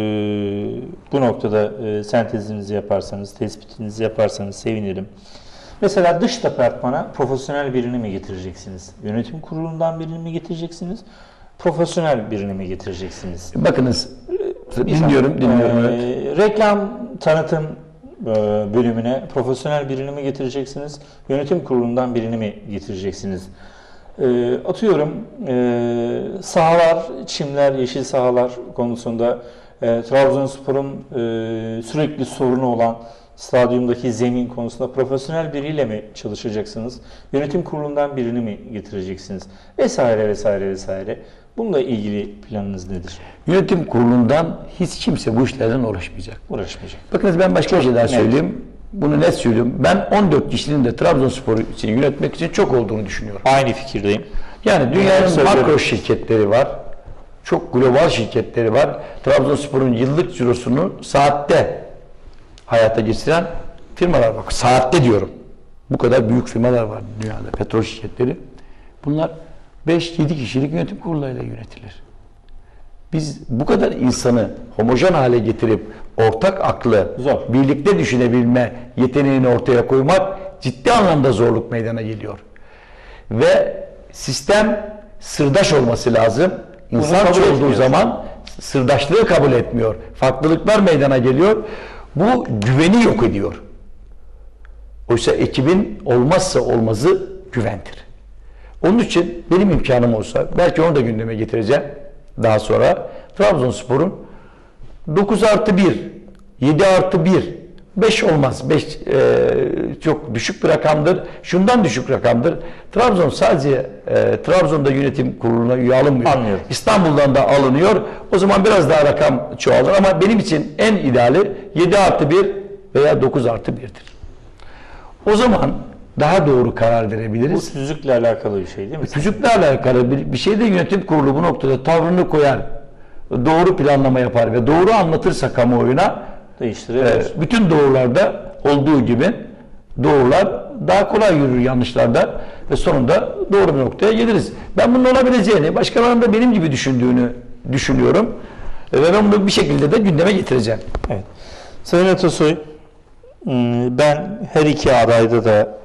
bu noktada sentezinizi yaparsanız, tespitinizi yaparsanız sevinirim. Mesela dış departmana profesyonel birini mi getireceksiniz? Yönetim kurulundan birini mi getireceksiniz? Profesyonel birini mi getireceksiniz? Bakınız, dinliyorum. Evet. Reklam, tanıtım bölümüne profesyonel birini mi getireceksiniz? Yönetim kurulundan birini mi getireceksiniz? Atıyorum sahalar, çimler, yeşil sahalar konusunda Trabzonspor'un sürekli sorunu olan stadyumdaki zemin konusunda profesyonel biriyle mi çalışacaksınız? Yönetim kurulundan birini mi getireceksiniz? Vesaire vesaire vesaire. Bununla ilgili planınız nedir? Yönetim kurulundan hiç kimse bu işlerden uğraşmayacak. Bakınız ben başka bir şey daha söyleyeyim. Bunu net söylüyorum. Ben 14 kişinin de Trabzonspor için yönetmek için çok olduğunu düşünüyorum. Aynı fikirdeyim. Yani dünyanın makro şirketleri var. Çok global şirketleri var. Trabzonspor'un yıllık cirosunu saatte hayata geçiren firmalar var. Saatte diyorum. Bu kadar büyük firmalar var dünyada, petrol şirketleri. Bunlar 5-7 kişilik yönetim kurullarıyla yönetilir. Biz bu kadar insanı homojen hale getirip ortak aklı, Zor. birlikte düşünebilme yeteneğini ortaya koymak ciddi anlamda zorluk meydana geliyor. Ve sistem sırdaş olması lazım. İnsan kabul olduğu etmiyor. zaman sırdaşlığı kabul etmiyor. Farklılıklar meydana geliyor. Bu güveni yok ediyor. Oysa ekibin olmazsa olmazı güvendir. Onun için benim imkanım olsa, belki onu da gündeme getireceğim daha sonra, Trabzonspor'un 9+1, 7+1, 5 olmaz. 5 çok düşük bir rakamdır. Şundan düşük rakamdır. Trabzon sadece Trabzon'da yönetim kuruluna üye alınmıyor. Anlıyorum. İstanbul'dan da alınıyor. O zaman biraz daha rakam çoğalır ama benim için en ideali 7+1 veya 9+1'dir. O zaman daha doğru karar Bu verebiliriz. tüzükle alakalı bir şey değil mi? Tüzükle alakalı bir şey de yönetim kurulu bu noktada tavrını koyar, doğru planlama yapar ve doğru anlatırsa kamuoyuna Değiştirebilir. bütün doğrularda olduğu gibi doğrular daha kolay yürür yanlışlarda ve sonunda doğru bir noktaya geliriz. Ben bunun olabileceğini, başkalarının da benim gibi düşündüğünü düşünüyorum ve ben bunu bir şekilde de gündeme getireceğim. Evet. Sayın Atasoy, ben her iki adayda da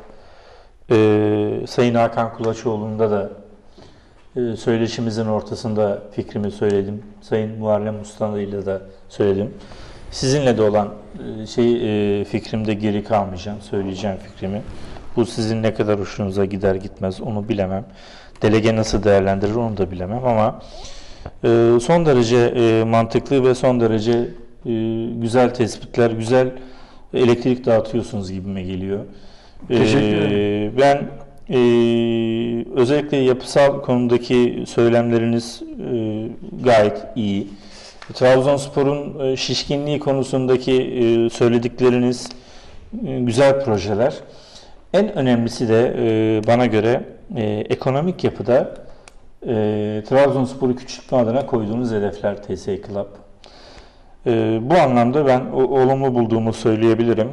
Sayın Hakan Kulaçoğlu'nda da söyleşimizin ortasında fikrimi söyledim. Sayın Muharrem Usta'yla da söyledim. Sizinle de olan fikrimde geri kalmayacağım. Söyleyeceğim fikrimi. Bu sizin ne kadar hoşunuza gider gitmez onu bilemem. Delege nasıl değerlendirir onu da bilemem ama son derece mantıklı ve son derece güzel tespitler, güzel elektrik dağıtıyorsunuz gibime geliyor. Teşekkür ederim. Ben özellikle yapısal konudaki söylemleriniz gayet iyi. Trabzonspor'un şişkinliği konusundaki söyledikleriniz güzel projeler. En önemlisi de bana göre ekonomik yapıda Trabzonspor'u küçültme adına koyduğunuz hedefler TS Club. Bu anlamda ben olumlu bulduğumu söyleyebilirim.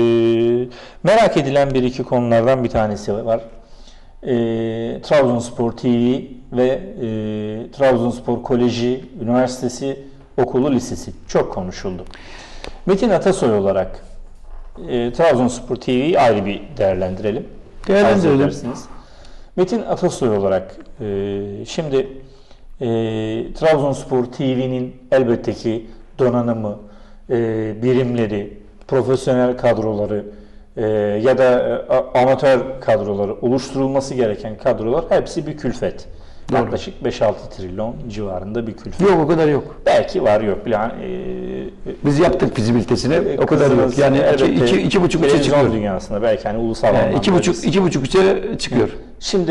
Merak edilen bir iki konulardan bir tanesi var. Trabzonspor TV ve Trabzonspor Koleji, Üniversitesi, Okulu, Lisesi çok konuşuldu. Metin Atasoy olarak Trabzonspor TV'yi ayrı bir değerlendirelim. Değerlendirelim. Metin Atasoy olarak şimdi Trabzonspor TV'nin elbette ki donanımı, birimleri, profesyonel kadroları ya da amatör kadroları, oluşturulması gereken kadrolar hepsi bir külfet. Doğru. Yaklaşık 5-6 trilyon civarında bir külfet. Yok o kadar yok. Belki var yok. Yani, Biz yaptık fizibilitesini o kadar yok. Yani iki buçuk üçe televizyon çıkıyor. dünyasında belki hani ulusal Yani anlamda. iki buçuk üçe çıkıyor. Şimdi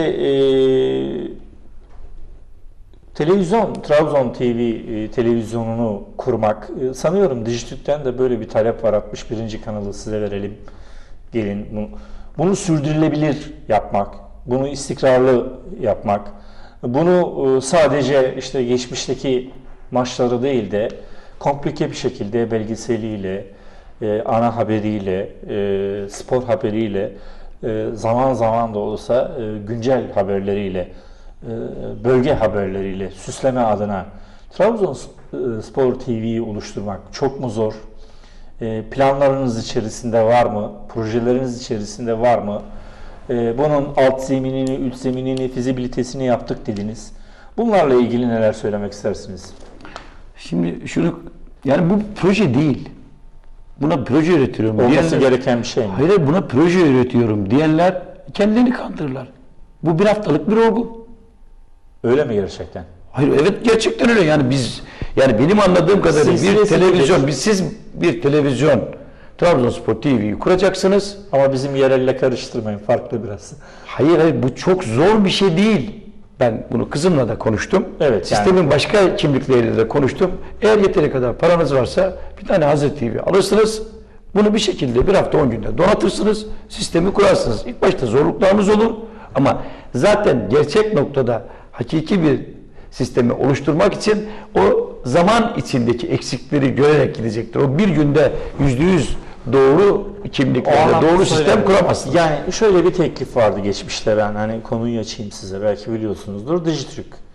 televizyon, Trabzon TV televizyonunu kurmak, sanıyorum Dijitürk'ten de böyle bir talep var. 61. kanalı size verelim. Gelin. Bunu sürdürülebilir yapmak, bunu istikrarlı yapmak, bunu sadece işte geçmişteki maçları değil de komplike bir şekilde belgeseliyle, ana haberiyle, spor haberiyle, zaman zaman da olsa güncel haberleriyle, bölge haberleriyle süsleme adına Trabzonspor TV'yi oluşturmak çok mu zor? Planlarınız içerisinde var mı? Projeleriniz içerisinde var mı? Bunun alt zeminini, üst zeminini, fizibilitesini yaptık dediniz. Bunlarla ilgili neler söylemek istersiniz? Şimdi şunu, yani bu proje değil. Buna proje üretiyorum Olması gereken bir şey mi? Hayır, buna proje üretiyorum diyenler kendilerini kandırırlar. Bu bir haftalık bir olgu. Öyle mi gerçekten? Hayır, evet gerçekten öyle. Yani benim anladığım kadarıyla siz bir televizyon Trabzonspor TV'yi kuracaksınız. Ama bizim yerelle karıştırmayın, farklı biraz. Hayır, bu çok zor bir şey değil. Ben bunu kızımla da konuştum. Evet, Sistemin başka kimlikleriyle de konuştum. Eğer yeteri kadar paranız varsa bir tane Hazır TV alırsınız. Bunu bir şekilde bir hafta 10 günde donatırsınız. Sistemi kurarsınız. İlk başta zorluklarınız olur. Ama zaten gerçek noktada hakiki bir sistemi oluşturmak için o zaman içindeki eksikleri görerek gidecektir. O bir günde %100 doğru kimliklerle doğru sistem kuramazsınız. Yani şöyle bir teklif vardı geçmişte, ben hani konuyu açayım size, belki biliyorsunuzdur. Dijitürk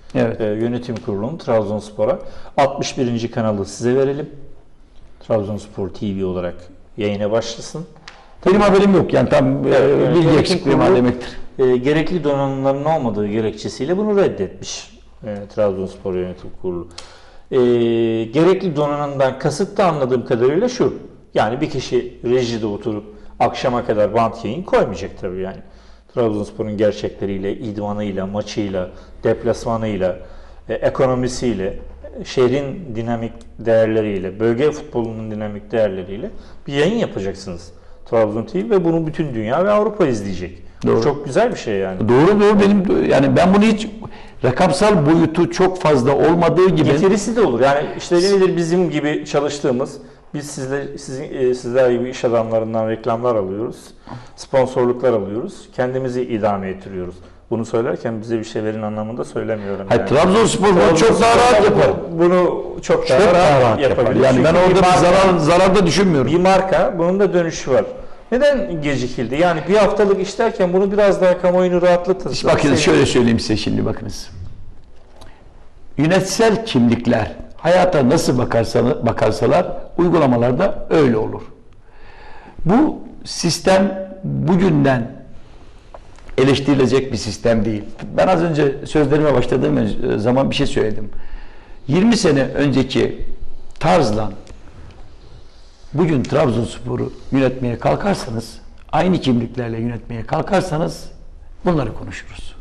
Evet. Yönetim kurulunun Trabzonspor'a 61. kanalı size verelim. Trabzonspor TV olarak yayına başlasın. Benim haberim yok. Yani tam bilgi Yönetim eksikliği var kurulu, demektir. Gerekli donanımların olmadığı gerekçesiyle bunu reddetmiş Trabzonspor Yönetim Kurulu. Gerekli donanımdan kasıt da anladığım kadarıyla şu. Yani bir kişi rejide oturup akşama kadar bant yayın koymayacak tabii yani. Trabzonspor'un gerçekleriyle, idmanıyla, maçıyla, deplasmanıyla, ekonomisiyle, şehrin dinamik değerleriyle, bölge futbolunun dinamik değerleriyle bir yayın yapacaksınız. Trabzon TV ve bunu bütün dünya ve Avrupa izleyecek. Doğru. Çok güzel bir şey yani. Doğru benim yani ben bunu hiç rakamsal boyutu çok fazla olmadığı gibi Getirisi de olur. Yani işte nedir bizim gibi çalıştığımız, biz sizler gibi iş adamlarından reklamlar alıyoruz, sponsorluklar alıyoruz, kendimizi idame ettiriyoruz. Bunu söylerken bize bir şey verin anlamında söylemiyorum. Hayır, Trabzonspor bunu çok daha rahat yapar. Bunu çok Çok daha rahat yapabilir. Yani ben orada bir zarar da düşünmüyorum. Bir marka, bunun da dönüşü var. Neden gecikildi? Yani bir haftalık iş derken bunu biraz daha kamuoyunu rahatlatırız. Bakın şöyle söyleyeyim size şimdi bakınız. Yönetsel kimlikler hayata nasıl bakarsalar uygulamalarda öyle olur. Bu sistem bugünden eleştirilecek bir sistem değil. Ben az önce sözlerime başladığım zaman bir şey söyledim. 20 sene önceki tarzla bugün Trabzonspor'u yönetmeye kalkarsanız, aynı kimliklerle yönetmeye kalkarsanız bunları konuşuruz.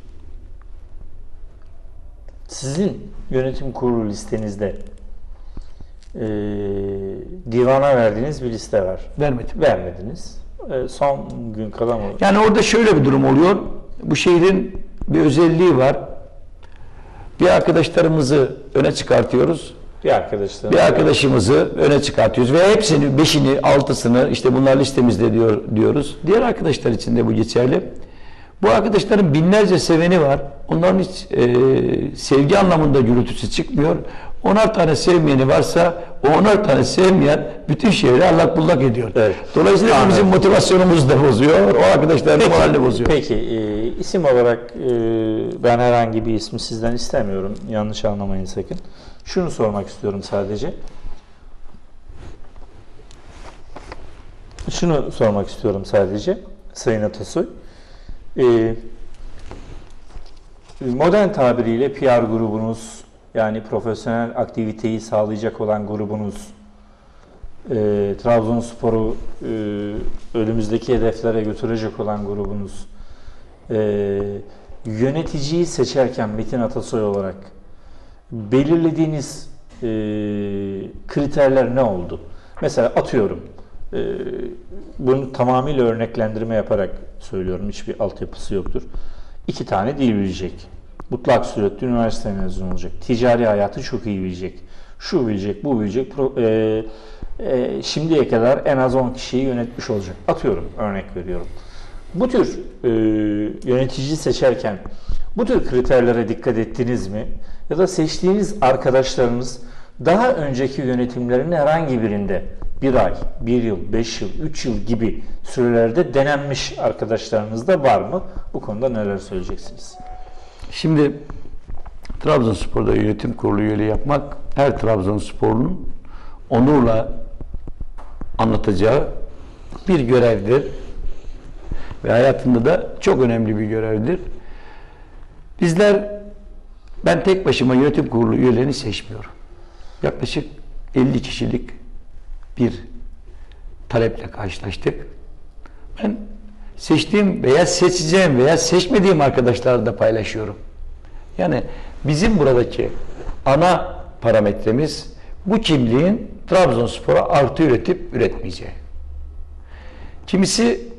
Sizin yönetim kurulu listenizde divana verdiğiniz bir liste var. Vermedim. Vermediniz. Son gün kala mı? Yani orada şöyle bir durum oluyor. Bu şehrin bir özelliği var. Bir arkadaşlarımızı öne çıkartıyoruz. Bir arkadaşımızı öne çıkartıyoruz ve hepsini, 5'ini, 6'sını işte bunlar listemizde diyoruz. Diğer arkadaşlar için de bu geçerli. Bu arkadaşların binlerce seveni var. Onların hiç sevgi anlamında gürültüsü çıkmıyor. 10'ar tane sevmeyeni varsa o 10'ar tane sevmeyen bütün şehri allak bullak ediyor. Evet. Dolayısıyla bizim motivasyonumuzu da bozuyor. O arkadaşların da moralini bozuyor. Peki isim olarak ben herhangi bir ismi sizden istemiyorum. Yanlış anlamayın sakın. Şunu sormak istiyorum sadece. Sayın Atasoy. Modern tabiriyle PR grubunuz, yani profesyonel aktiviteyi sağlayacak olan grubunuz, Trabzonspor'u önümüzdeki hedeflere götürecek olan grubunuz, yöneticiyi seçerken Metin Atasoy olarak belirlediğiniz kriterler ne oldu? Mesela atıyorum, bunu tamamıyla örneklendirme yaparak söylüyorum, hiçbir altyapısı yoktur. 2 tane dil bilecek, mutlak suretle üniversite mezunu olacak, ticari hayatı çok iyi bilecek, şu bilecek, bu bilecek, şimdiye kadar en az 10 kişiyi yönetmiş olacak. Atıyorum, örnek veriyorum. Bu tür yönetici seçerken bu tür kriterlere dikkat ettiniz mi? Ya da seçtiğiniz arkadaşlarınız daha önceki yönetimlerin herhangi birinde 1 ay, 1 yıl, 5 yıl, 3 yıl gibi sürelerde denenmiş arkadaşlarınız da var mı? Bu konuda neler söyleyeceksiniz? Şimdi Trabzonspor'da yönetim kurulu üyeliği yapmak her Trabzonsporlunun onurla anlatacağı bir görevdir. Ve hayatında da çok önemli bir görevdir. Ben tek başıma yönetim kurulu üyelerini seçmiyorum. Yaklaşık 50 kişilik bir taleple karşılaştık. Ben seçtiğim veya seçeceğim veya seçmediğim arkadaşlarla da paylaşıyorum. Yani bizim buradaki ana parametremiz bu kimliğin Trabzonspor'a artı üretip üretmeyeceği. Kimisi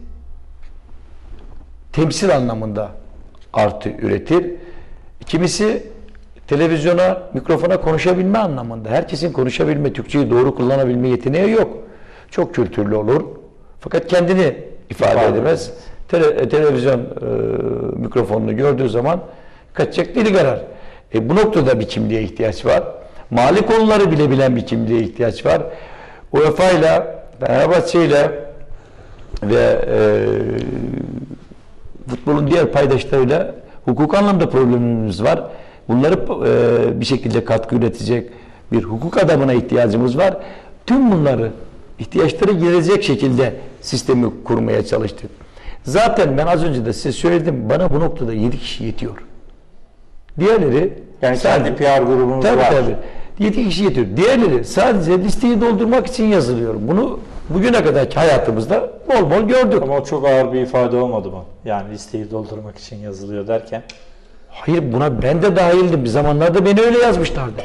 temsil anlamında artı üretir. Kimisi televizyona, mikrofona konuşabilme anlamında. Herkesin konuşabilme, Türkçeyi doğru kullanabilme yeteneği yok. Çok kültürlü olur. Fakat kendini ifade edemez. Televizyon mikrofonunu gördüğü zaman kaçacak dili karar. Bu noktada bir kimliğe ihtiyaç var. Mali konuları bile bilen bir kimliğe ihtiyaç var. UEFA ile, Fenerbahçe ile ve futbolun diğer paydaşlarıyla hukuk anlamda problemimiz var. Bunları bir şekilde katkı üretecek bir hukuk adamına ihtiyacımız var. Tüm bunları ihtiyaçları giderecek şekilde sistemi kurmaya çalıştık. Zaten ben az önce de size söyledim, bana bu noktada 7 kişi yetiyor. Diğerleri Yani kendi PR grubunuz tabii, var. tabii. 7 kişi yetiyor. Diğerleri sadece listeyi doldurmak için yazılıyor. Bunu bugüne kadarki hayatımızda bol bol gördük. Ama o çok ağır bir ifade olmadı mı? Yani listeyi doldurmak için yazılıyor derken. Hayır, buna ben de dahildim. Bir zamanlarda beni öyle yazmışlardı.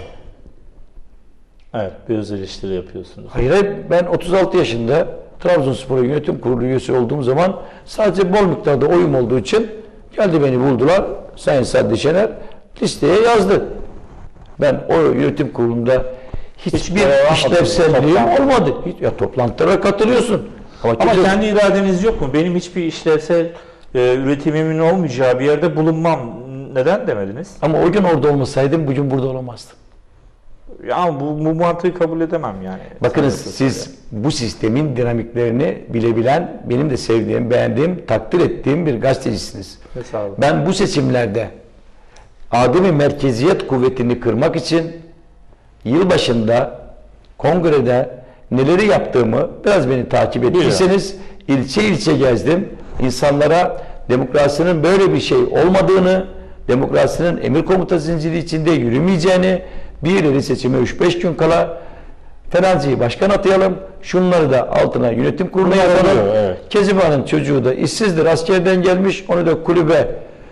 Evet, bir öz eleştiri yapıyorsunuz. Hayır, ben 36 yaşında Trabzonspor Yönetim Kurulu üyesi olduğum zaman sadece bol miktarda oyum olduğu için geldi beni buldular. Sayın Sadri Şener listeye yazdı. Ben o yönetim kurulunda hiçbir işlevselliğim olmadı. Ya toplantılara katılıyorsun. Ama kendi iradeniz yok mu? Benim hiçbir işlevsel üretimimin olmayacağı bir yerde bulunmam. Neden demediniz? Ama o gün orada olmasaydım bugün burada olamazdım. Ya bu mantığı kabul edemem yani. Bakınız, siz bu sistemin dinamiklerini bilebilen, benim de sevdiğim, beğendiğim, takdir ettiğim bir gazetecisiniz. Ben bu seçimlerde ademi merkeziyet kuvvetini kırmak için yılbaşında kongrede neleri yaptığımı biraz beni takip ettiyseniz ilçe ilçe gezdim. İnsanlara demokrasinin böyle bir şey olmadığını, demokrasinin emir komuta zinciri içinde yürümeyeceğini, bir yeri seçime 3-5 gün kala Fenerbahçe'yi başkan atayalım, şunları da altına yönetim kuruluna yapalım. Evet. Keziban'ın çocuğu da işsizdir, askerden gelmiş, onu da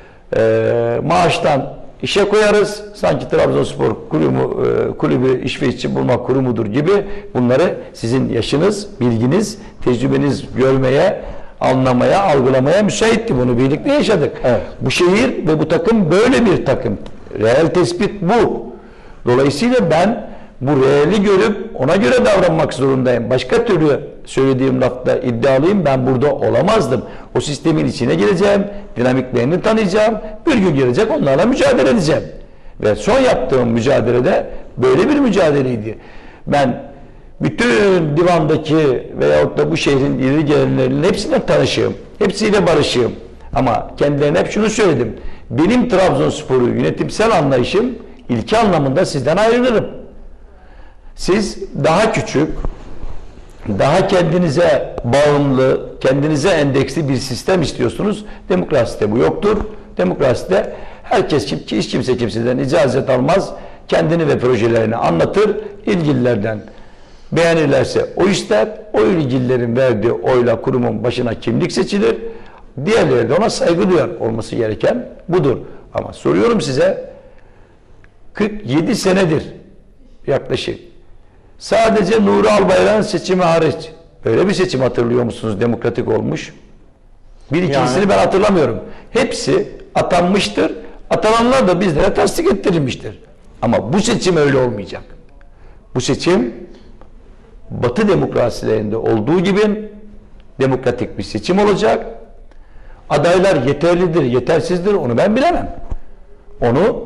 maaştan işe koyarız. Sanki Trabzonspor kulübü iş ve işçi bulma kurumudur gibi bunları sizin yaşınız, bilginiz, tecrübeniz görmeye, anlamaya, algılamaya müsaitti. Bunu birlikte yaşadık. Evet. Bu şehir ve bu takım böyle bir takım. Reel tespit bu. Dolayısıyla ben bu reali görüp ona göre davranmak zorundayım. Başka türlü söylediğim lafta iddialıyım. Ben burada olamazdım. O sistemin içine gireceğim, dinamiklerini tanıyacağım. Bir gün gelecek, onlarla mücadele edeceğim. Ve son yaptığım mücadelede böyle bir mücadeleydi. Ben bütün divandaki veyahut da bu şehrin ileri gelenlerinin hepsiyle tanışığım. Hepsiyle barışığım. Ama kendilerine hep şunu söyledim. Benim Trabzonspor'u yönetimsel anlayışım ilke anlamında sizden ayrılırım. Siz daha küçük, daha kendinize bağımlı, kendinize endeksli bir sistem istiyorsunuz. Demokraside bu yoktur. Demokraside herkes, hiç kimse kimseden icazet almaz. Kendini ve projelerini anlatır. İlgililerden beğenirlerse o ister. O ilgililerin verdiği oyla kurumun başına kimlik seçilir. Diğerleri de ona saygı duyar. Olması gereken budur. Ama soruyorum size, 47 senedir yaklaşık sadece Nuri Albayrak'ın seçimi hariç öyle bir seçim hatırlıyor musunuz demokratik olmuş? Bir ikincisini ben hatırlamıyorum. Hepsi atanmıştır. Atananlar da bizlere tasdik ettirilmiştir. Ama bu seçim öyle olmayacak. Bu seçim Batı demokrasilerinde olduğu gibi demokratik bir seçim olacak. Adaylar yeterlidir, yetersizdir, onu ben bilemem. Onu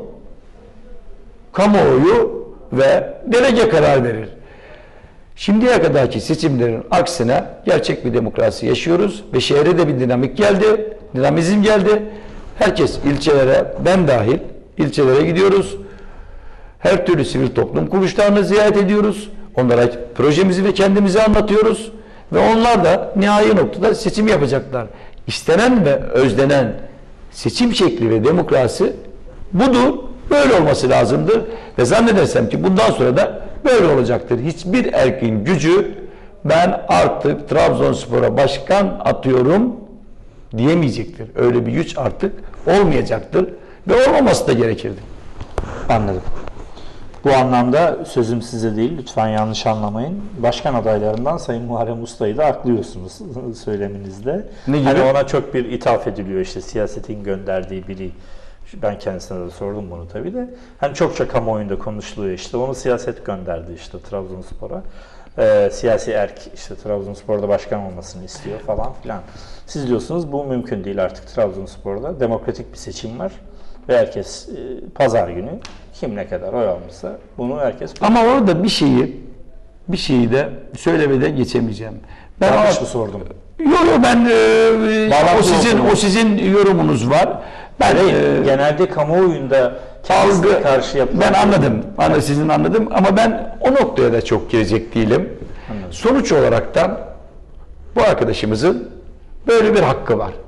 kamuoyu ve delege karar verir. Şimdiye kadarki seçimlerin aksine gerçek bir demokrasi yaşıyoruz ve şehre de bir dinamik geldi, dinamizm geldi. Herkes ilçelere, ben dahil ilçelere gidiyoruz. Her türlü sivil toplum kuruluşlarını ziyaret ediyoruz. Onlara projemizi ve kendimizi anlatıyoruz. Ve onlar da nihai noktada seçim yapacaklar. İstenen ve özlenen seçim şekli ve demokrasi budur. Böyle olması lazımdır. Ve zannedersem ki bundan sonra da böyle olacaktır. Hiçbir erkin gücü ben artık Trabzonspor'a başkan atıyorum diyemeyecektir. Öyle bir güç artık olmayacaktır. Ve olmaması da gerekirdi. Anladım. Bu anlamda sözüm size değil, lütfen yanlış anlamayın. Başkan adaylarından Sayın Muharrem Usta'yı da aklıyorsunuz söyleminizde. Ne gibi? Hani ona çok bir ithaf ediliyor, işte siyasetin gönderdiği biri. Ben kendisine de sordum bunu tabii de. Hani çokça kamuoyunda konuşuluyor, işte onu siyaset gönderdi işte Trabzonspor'a. Siyasi erk işte Trabzonspor'da başkan olmasını istiyor falan filan. Siz diyorsunuz bu mümkün değil artık Trabzonspor'da. Demokratik bir seçim var. Ve herkes pazar günü kim ne kadar oy almışsa bunu herkes... Ama orada bir şeyi de söylemeden geçemeyeceğim. Ben yanlış mı sordum? Yok ben o sizin yorumunuz var. Ben genelde kamuoyunda Kendisine karşı yapılan. Ben anladım. Sizin anladım ama ben o noktaya da çok girecek değilim. Anladım. Sonuç olaraktan bu arkadaşımızın böyle bir hakkı var.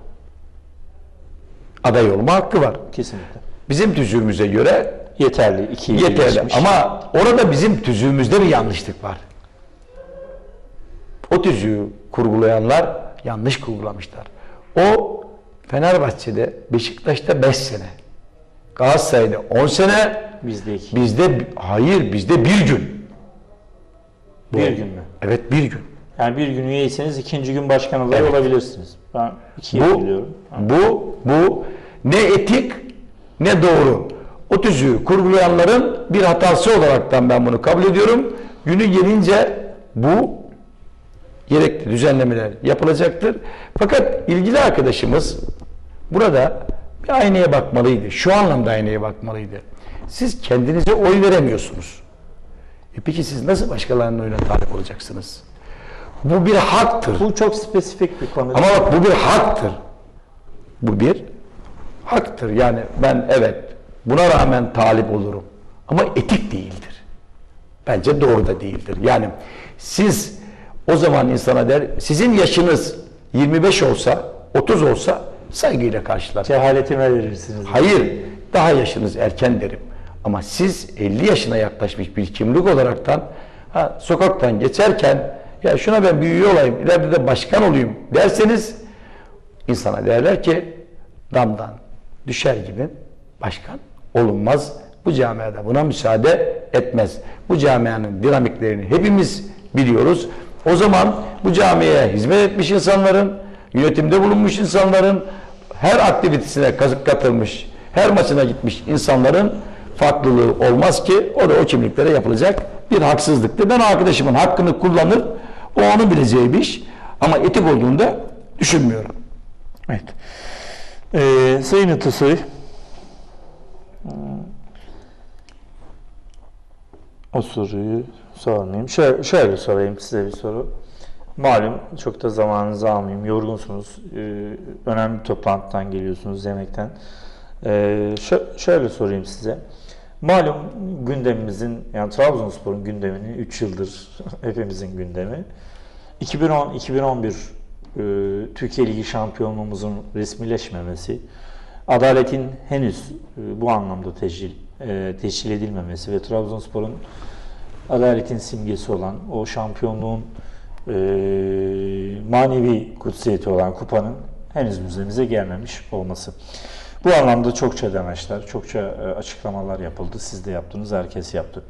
Aday olma hakkı var. Kesinlikle. Bizim tüzüğümüze göre Yeterli. 2 yıl yeterli. geçmiş. Ama orada bizim tüzüğümüzde bir yanlışlık var. O tüzüğü kurgulayanlar yanlış kurgulamışlar. O Fenerbahçe'de, Beşiktaş'ta 5 sene. Galatasaray'da 10 sene. Bizde 2. Bizde bir gün. Bir gün mü? Evet, bir gün. Yani bir gün üyeyseniz ikinci gün başkan adayı olabilirsiniz. Ben 2 yıl biliyorum. Bu ne etik ne doğru. O tüzüğü kurgulayanların bir hatası olaraktan ben bunu kabul ediyorum. Günü gelince bu gerekli düzenlemeler yapılacaktır. Fakat ilgili arkadaşımız burada bir aynaya bakmalıydı. Şu anlamda aynaya bakmalıydı. Siz kendinize oy veremiyorsunuz. Peki siz nasıl başkalarının oyuna talip olacaksınız? Bu bir haktır. Bu çok spesifik bir konu. Ama bak, bu bir haktır. Bu bir haktır. Yani ben evet buna rağmen talip olurum. Ama etik değildir. Bence doğru da değildir. Yani siz o zaman insana der, sizin yaşınız 25 olsa, 30 olsa saygıyla karşılar. Cehaletime verirsiniz. Hayır, daha yaşınız erken derim. Ama siz 50 yaşına yaklaşmış bir kimlik olaraktan sokaktan geçerken ya şuna ben bir üye olayım, ileride de başkan olayım derseniz insana derler ki damdan düşer gibi başkan olunmaz. Bu camiada buna müsaade etmez. Bu camianın dinamiklerini hepimiz biliyoruz. O zaman bu camiye hizmet etmiş insanların, yönetimde bulunmuş insanların, her aktivitesine kazık katılmış, her maçına gitmiş insanların farklılığı olmaz ki o da o kimliklere yapılacak bir haksızlıktır. Ben arkadaşımın hakkını kullanır, o onun bileceği bir iş ama etik olduğunu da düşünmüyorum. Evet. Sayın Atasoy, o soruyu sormayayım. Şöyle sorayım size bir soru. Malum çok da zamanınızı almayayım. Yorgunsunuz. Önemli bir toplantıdan geliyorsunuz, yemekten. Şöyle sorayım size. Malum gündemimizin, yani Trabzonspor'un gündemini 3 yıldır hepimizin gündemi. 2010-2011 Türkiye Ligi şampiyonluğumuzun resmileşmemesi, adaletin henüz bu anlamda teşkil edilmemesi ve Trabzonspor'un adaletin simgesi olan o şampiyonluğun manevi kutsiyeti olan kupanın henüz müzemize gelmemiş olması. Bu anlamda çokça demeçler, çokça açıklamalar yapıldı. Siz de yaptınız, herkes yaptı.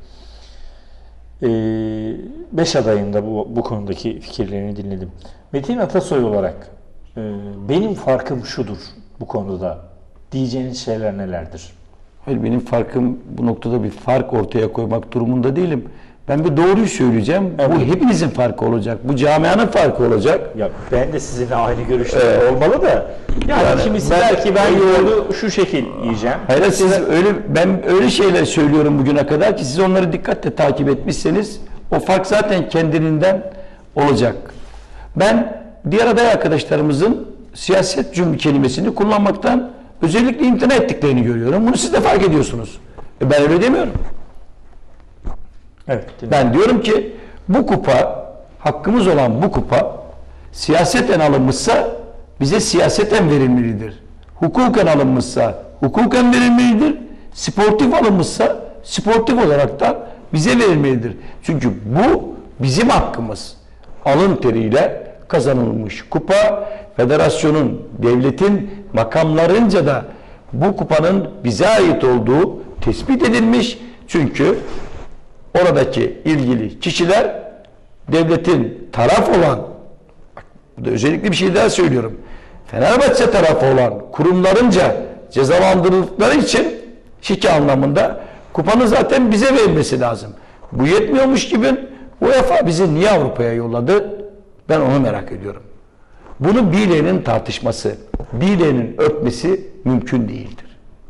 5 adayın da bu konudaki fikirlerini dinledim. Metin Atasoy olarak benim farkım şudur bu konuda diyeceğiniz şeyler nelerdir? Hayır, benim farkım bu noktada bir fark ortaya koymak durumunda değilim. Ben bir doğruyu söyleyeceğim. Evet. Bu hepinizin farkı olacak. Bu camianın farkı olacak. Ya ben de sizinle aynı görüşte olmalı da. Yani kimisi der ki ben yoğurdu şu şekil yiyeceğim. Hayır, ben öyle şeyler söylüyorum bugüne kadar ki siz onları dikkatle takip etmişseniz o fark zaten kendiliğinden olacak. Ben diğer aday arkadaşlarımızın siyaset kelimesini kullanmaktan özellikle imtina ettiklerini görüyorum. Bunu siz de fark ediyorsunuz. Ben öyle demiyorum. Evet, ben diyorum ki bu kupa, hakkımız olan bu kupa siyaseten alınmışsa bize siyaseten verilmelidir. Hukuken alınmışsa hukuken verilmelidir. Sportif alınmışsa sportif olarak da bize verilmelidir. Çünkü bu bizim hakkımız. Alın teriyle kazanılmış kupa, federasyonun, devletin makamlarınca da bu kupanın bize ait olduğu tespit edilmiş. Çünkü oradaki ilgili kişiler devletin taraf olan, bu da özellikle bir şey daha söylüyorum, Fenerbahçe tarafı olan kurumlarınca cezalandırıldıkları için şike anlamında kupanın zaten bize verilmesi lazım. Bu yetmiyormuş gibi UEFA bizi niye Avrupa'ya yolladı? Ben onu merak ediyorum. Bunu birilerinin tartışması, birilerinin örtmesi mümkün değildir.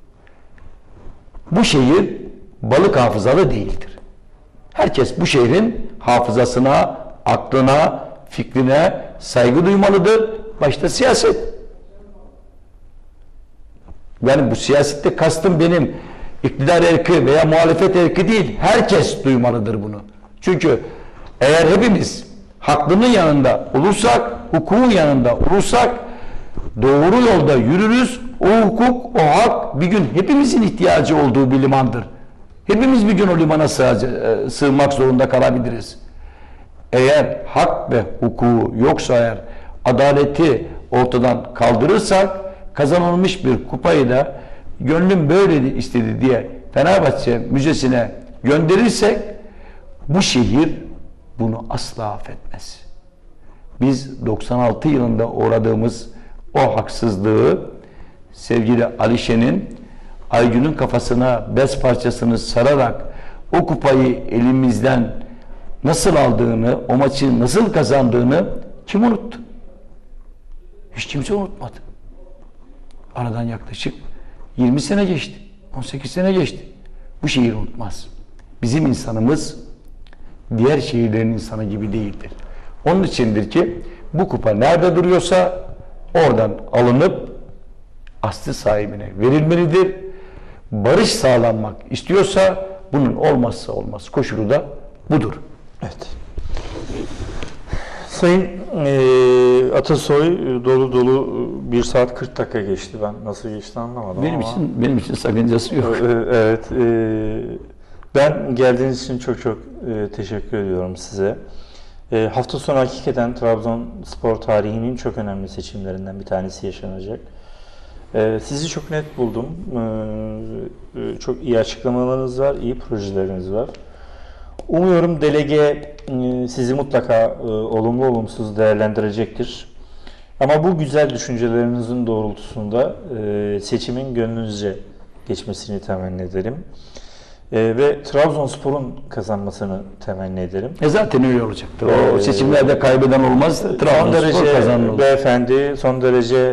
Bu şehir balık hafızalı değildir. Herkes bu şehrin hafızasına, aklına, fikrine saygı duymalıdır. Başta siyaset. Yani bu siyasette kastım benim İktidar erki veya muhalefet erki değil. Herkes duymalıdır bunu. Çünkü eğer hepimiz haklının yanında olursak, hukukun yanında olursak doğru yolda yürürüz. O hukuk, o hak bir gün hepimizin ihtiyacı olduğu bir limandır. Hepimiz bir gün o limana sığmak zorunda kalabiliriz. Eğer hak ve hukuku yoksa, eğer adaleti ortadan kaldırırsak, kazanılmış bir kupayı da gönlüm böyle istedi diye Fenerbahçe Müzesi'ne gönderirsek, bu şehir bunu asla affetmez. Biz 96 yılında uğradığımız o haksızlığı sevgili Alişe'nin Aygün'ün kafasına bez parçasını sararak o kupayı elimizden nasıl aldığını, o maçı nasıl kazandığını kim unuttu? Hiç kimse unutmadı. Aradan yaklaşık 20 sene geçti. 18 sene geçti. Bu şehir unutmaz. Bizim insanımız diğer şehirlerin insanı gibi değildir. Onun içindir ki bu kupa nerede duruyorsa oradan alınıp aslı sahibine verilmelidir. Barış sağlanmak istiyorsa bunun olmazsa olmaz koşulu da budur. Evet. Sayın Atasoy, dolu dolu 1 saat 40 dakika geçti. Ben nasıl geçti anlamadım Benim için sakıncası yok. Evet. Ben geldiğiniz için çok teşekkür ediyorum size. Hafta sonu hakikaten Trabzonspor tarihinin çok önemli seçimlerinden bir tanesi yaşanacak. Sizi çok net buldum. Çok iyi açıklamalarınız var, iyi projeleriniz var. Umuyorum delege sizi mutlaka olumlu olumsuz değerlendirecektir. Ama bu güzel düşüncelerinizin doğrultusunda seçimin gönlünüzce geçmesini temenni ederim. Ve Trabzonspor'un kazanmasını temenni ederim. Zaten öyle olacaktır. O seçimlerde kaybeden olmaz. Son Trabzonspor derece beyefendi, son derece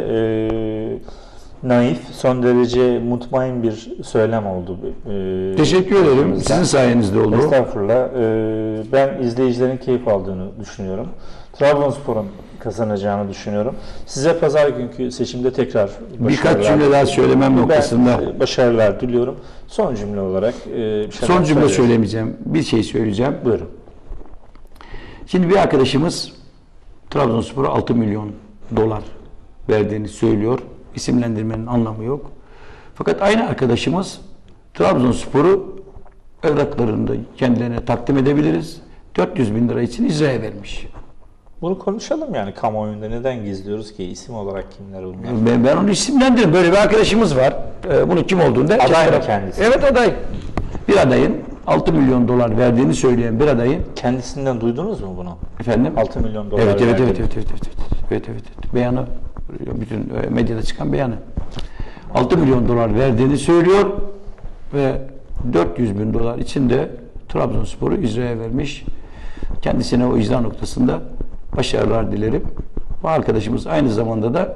naif, son derece mutmain bir söylem oldu. Teşekkür ederim. Sizin sayenizde oldu. Estağfurullah. Ben izleyicilerin keyif aldığını düşünüyorum. Trabzonspor'un kazanacağını düşünüyorum. Size pazar günkü seçimde tekrar birkaç cümle daha söylemem noktasında başarılar diliyorum. Son cümle olarak son cümle söylemeyeceğim. Bir şey söyleyeceğim. Buyurun. Şimdi bir arkadaşımız Trabzonspor'a 6 milyon dolar verdiğini söylüyor. İsimlendirmenin anlamı yok. Fakat aynı arkadaşımız Trabzonspor'u evraklarında kendilerine takdim edebiliriz. 400 bin lira için icraya vermiş. Bunu konuşalım yani kamuoyunda. Neden gizliyoruz ki? İsim olarak kimler bunlar? Ben onu isimlendiririm. Böyle bir arkadaşımız var. Bunun kim olduğunu da... Aday mı kendisi? Evet, aday. Bir adayın 6 milyon dolar verdiğini söyleyen bir adayın... Kendisinden duydunuz mu bunu? Efendim? 6 milyon dolar Evet. Beyanı, bütün medyada çıkan beyanı. 6 milyon dolar verdiğini söylüyor ve 400 bin dolar için de Trabzonspor'u icraya vermiş. Kendisine o icra noktasında başarılar dilerim. Bu arkadaşımız aynı zamanda da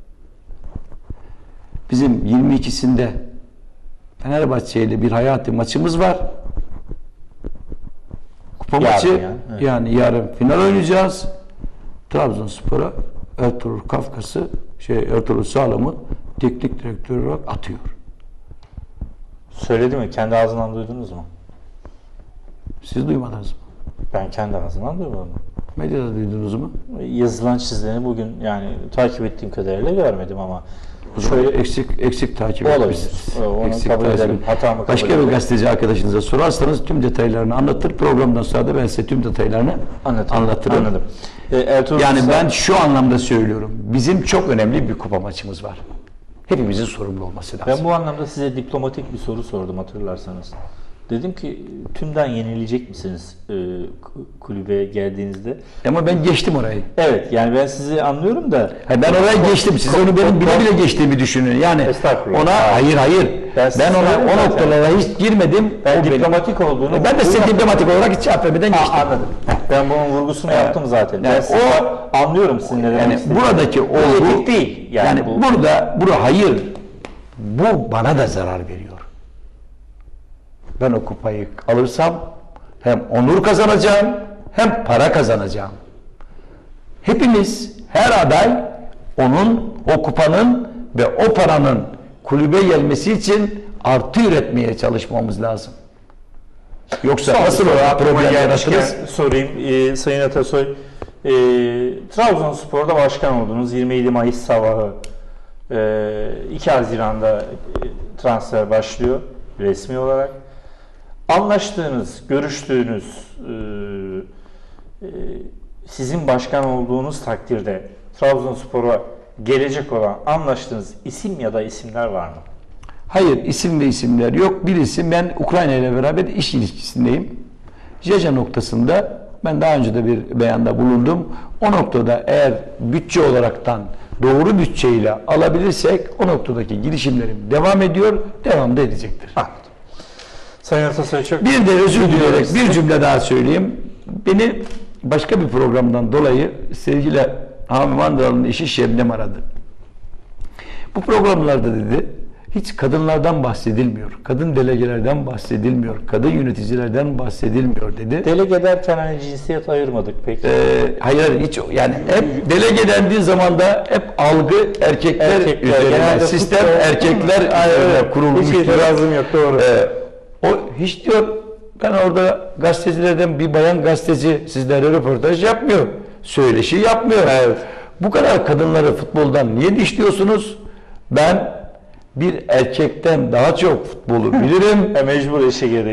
bizim 22'sinde Fenerbahçe ile bir hayati maçımız var. Kupa maçı. Yani, evet. Yani yarın final oynayacağız. Trabzonspor'a Ertuğrul Sağlam'ı teknik direktör olarak atıyor. Söyledi mi? Kendi ağzından duydunuz mu? Siz duymadınız mı? Ben kendi ağzından duymadım. Medyada duydunuz mu? Yazılan çizileni bugün yani takip ettiğim kadarıyla görmedim ama şöyle eksik takip olabilir. etmişsiniz. Onu Eksik kabul takip. edelim. Hatamı kabul Başka bir edelim. gazeteci arkadaşınıza sorarsanız tüm detaylarını anlatır. Programdan sonra da ben size tüm detaylarını anlatırım. Anladım. Yani ben şu anlamda söylüyorum. Bizim çok önemli bir kupa maçımız var. Hepimizin sorumlu olması lazım. Ben bu anlamda size diplomatik bir soru sordum hatırlarsanız. Dedim ki tümden yenilecek misiniz kulübe geldiğinizde? Ama ben geçtim orayı. Evet yani ben sizi anlıyorum da. Ben oraya geçtim. Siz onu benim bile geçtiğimi düşünün. Yani Estağfurullah. ona hayır. Ben ona o noktalara hiç girmedim. Ben diplomatik olduğunu. Ben de size diplomatik olarak hiç cevap vermeden geçtim. Anladım. Ben bunun vurgusunu yaptım zaten. Yani anlıyorum sizin ne demek yani istediğinizi. buradaki olgu değil. Yani burada hayır. Bu bana da zarar veriyor. Ben o kupayı alırsam hem onur kazanacağım hem para kazanacağım. Hepimiz, her aday onun, o kupanın ve o paranın kulübe gelmesi için artı üretmeye çalışmamız lazım. Yoksa Son nasıl bir soru o aklıma problem gelmişken yaratırız? sorayım. Sayın Atasoy, Trabzonspor'da başkan oldunuz. 27 Mayıs sabahı 2 Haziran'da transfer başlıyor resmi olarak. Anlaştığınız, görüştüğünüz, sizin başkan olduğunuz takdirde Trabzonspor'a gelecek olan anlaştığınız isim ya da isimler var mı? Hayır, isim ve isimler yok. Bir isim, ben Ukrayna ile beraber iş ilişkisindeyim. Jeje noktasında ben daha önce de bir beyanda bulundum. O noktada eğer bütçe olaraktan doğru bütçeyle alabilirsek o noktadaki girişimlerim devam ediyor, devam da edecektir. Anladım. Sayın Atasoy çok... Bir de özür dileyerek bir cümle daha söyleyeyim. Beni başka bir programdan dolayı sevgili Hami Mandıralı'nın eşi Şebnem aradı. Bu programlarda dedi, hiç kadınlardan bahsedilmiyor, kadın delegelerden bahsedilmiyor, kadın yöneticilerden bahsedilmiyor dedi. Delege derken hani cinsiyet ayırmadık peki. Hayır, hiç yani hep delege dendiği zaman da hep algı erkekler üzerine, genelde sistem futbol, erkekler üzerine kurulmuş. Hiç itirazım yok, doğru. O hiç diyor, ben orada gazetecilerden bir bayan gazeteci sizlere röportaj yapmıyor, söyleşi yapmıyor. Evet. Bu kadar kadınları futboldan niye dişliyorsunuz? Ben bir erkekten daha çok futbolu bilirim. Mecbur eşe gereği.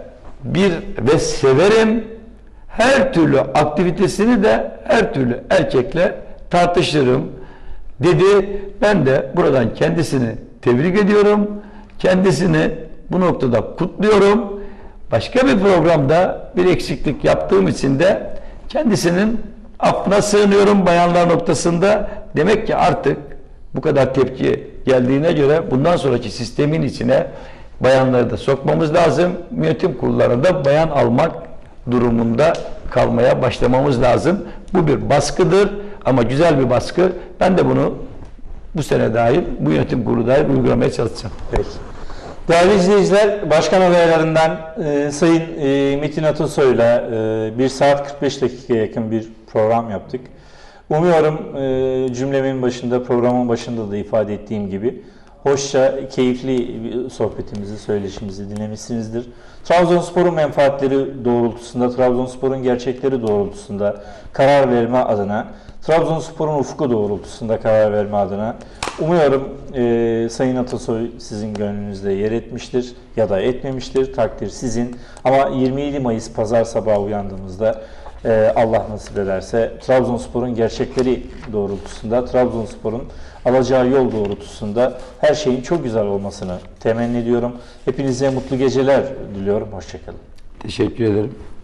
Ve severim. Her türlü aktivitesini de her türlü erkekle tartışırım dedi. Ben de buradan kendisini tebrik ediyorum. Kendisini bu noktada kutluyorum. Başka bir programda bir eksiklik yaptığım için de kendisinin affına sığınıyorum bayanlar noktasında. Demek ki artık bu kadar tepki geldiğine göre bundan sonraki sistemin içine bayanları da sokmamız lazım. Yönetim kurullarında bayan almak durumunda kalmaya başlamamız lazım. Bu bir baskıdır ama güzel bir baskı. Ben de bunu bu sene dahil, bu yönetim kurulu dahil uygulamaya çalışacağım. Peki. Değerli izleyiciler, başkan adaylarından Sayın Metin Atasoy'la 1 saat 45 dakikaya yakın bir program yaptık. Umuyorum cümlemin başında, programın başında da ifade ettiğim gibi hoşça, keyifli sohbetimizi, söyleşimizi dinlemişsinizdir. Trabzonspor'un menfaatleri doğrultusunda, Trabzonspor'un gerçekleri doğrultusunda karar verme adına, Trabzonspor'un ufku doğrultusunda karar verme adına umuyorum Sayın Atasoy sizin gönlünüzde yer etmiştir ya da etmemiştir. Takdir sizin. Ama 27 Mayıs Pazar sabahı uyandığımızda Allah nasip ederse Trabzonspor'un gerçekleri doğrultusunda, Trabzonspor'un alacağı yol doğrultusunda her şeyin çok güzel olmasını temenni ediyorum. Hepinize mutlu geceler diliyorum. Hoşça kalın. Teşekkür ederim.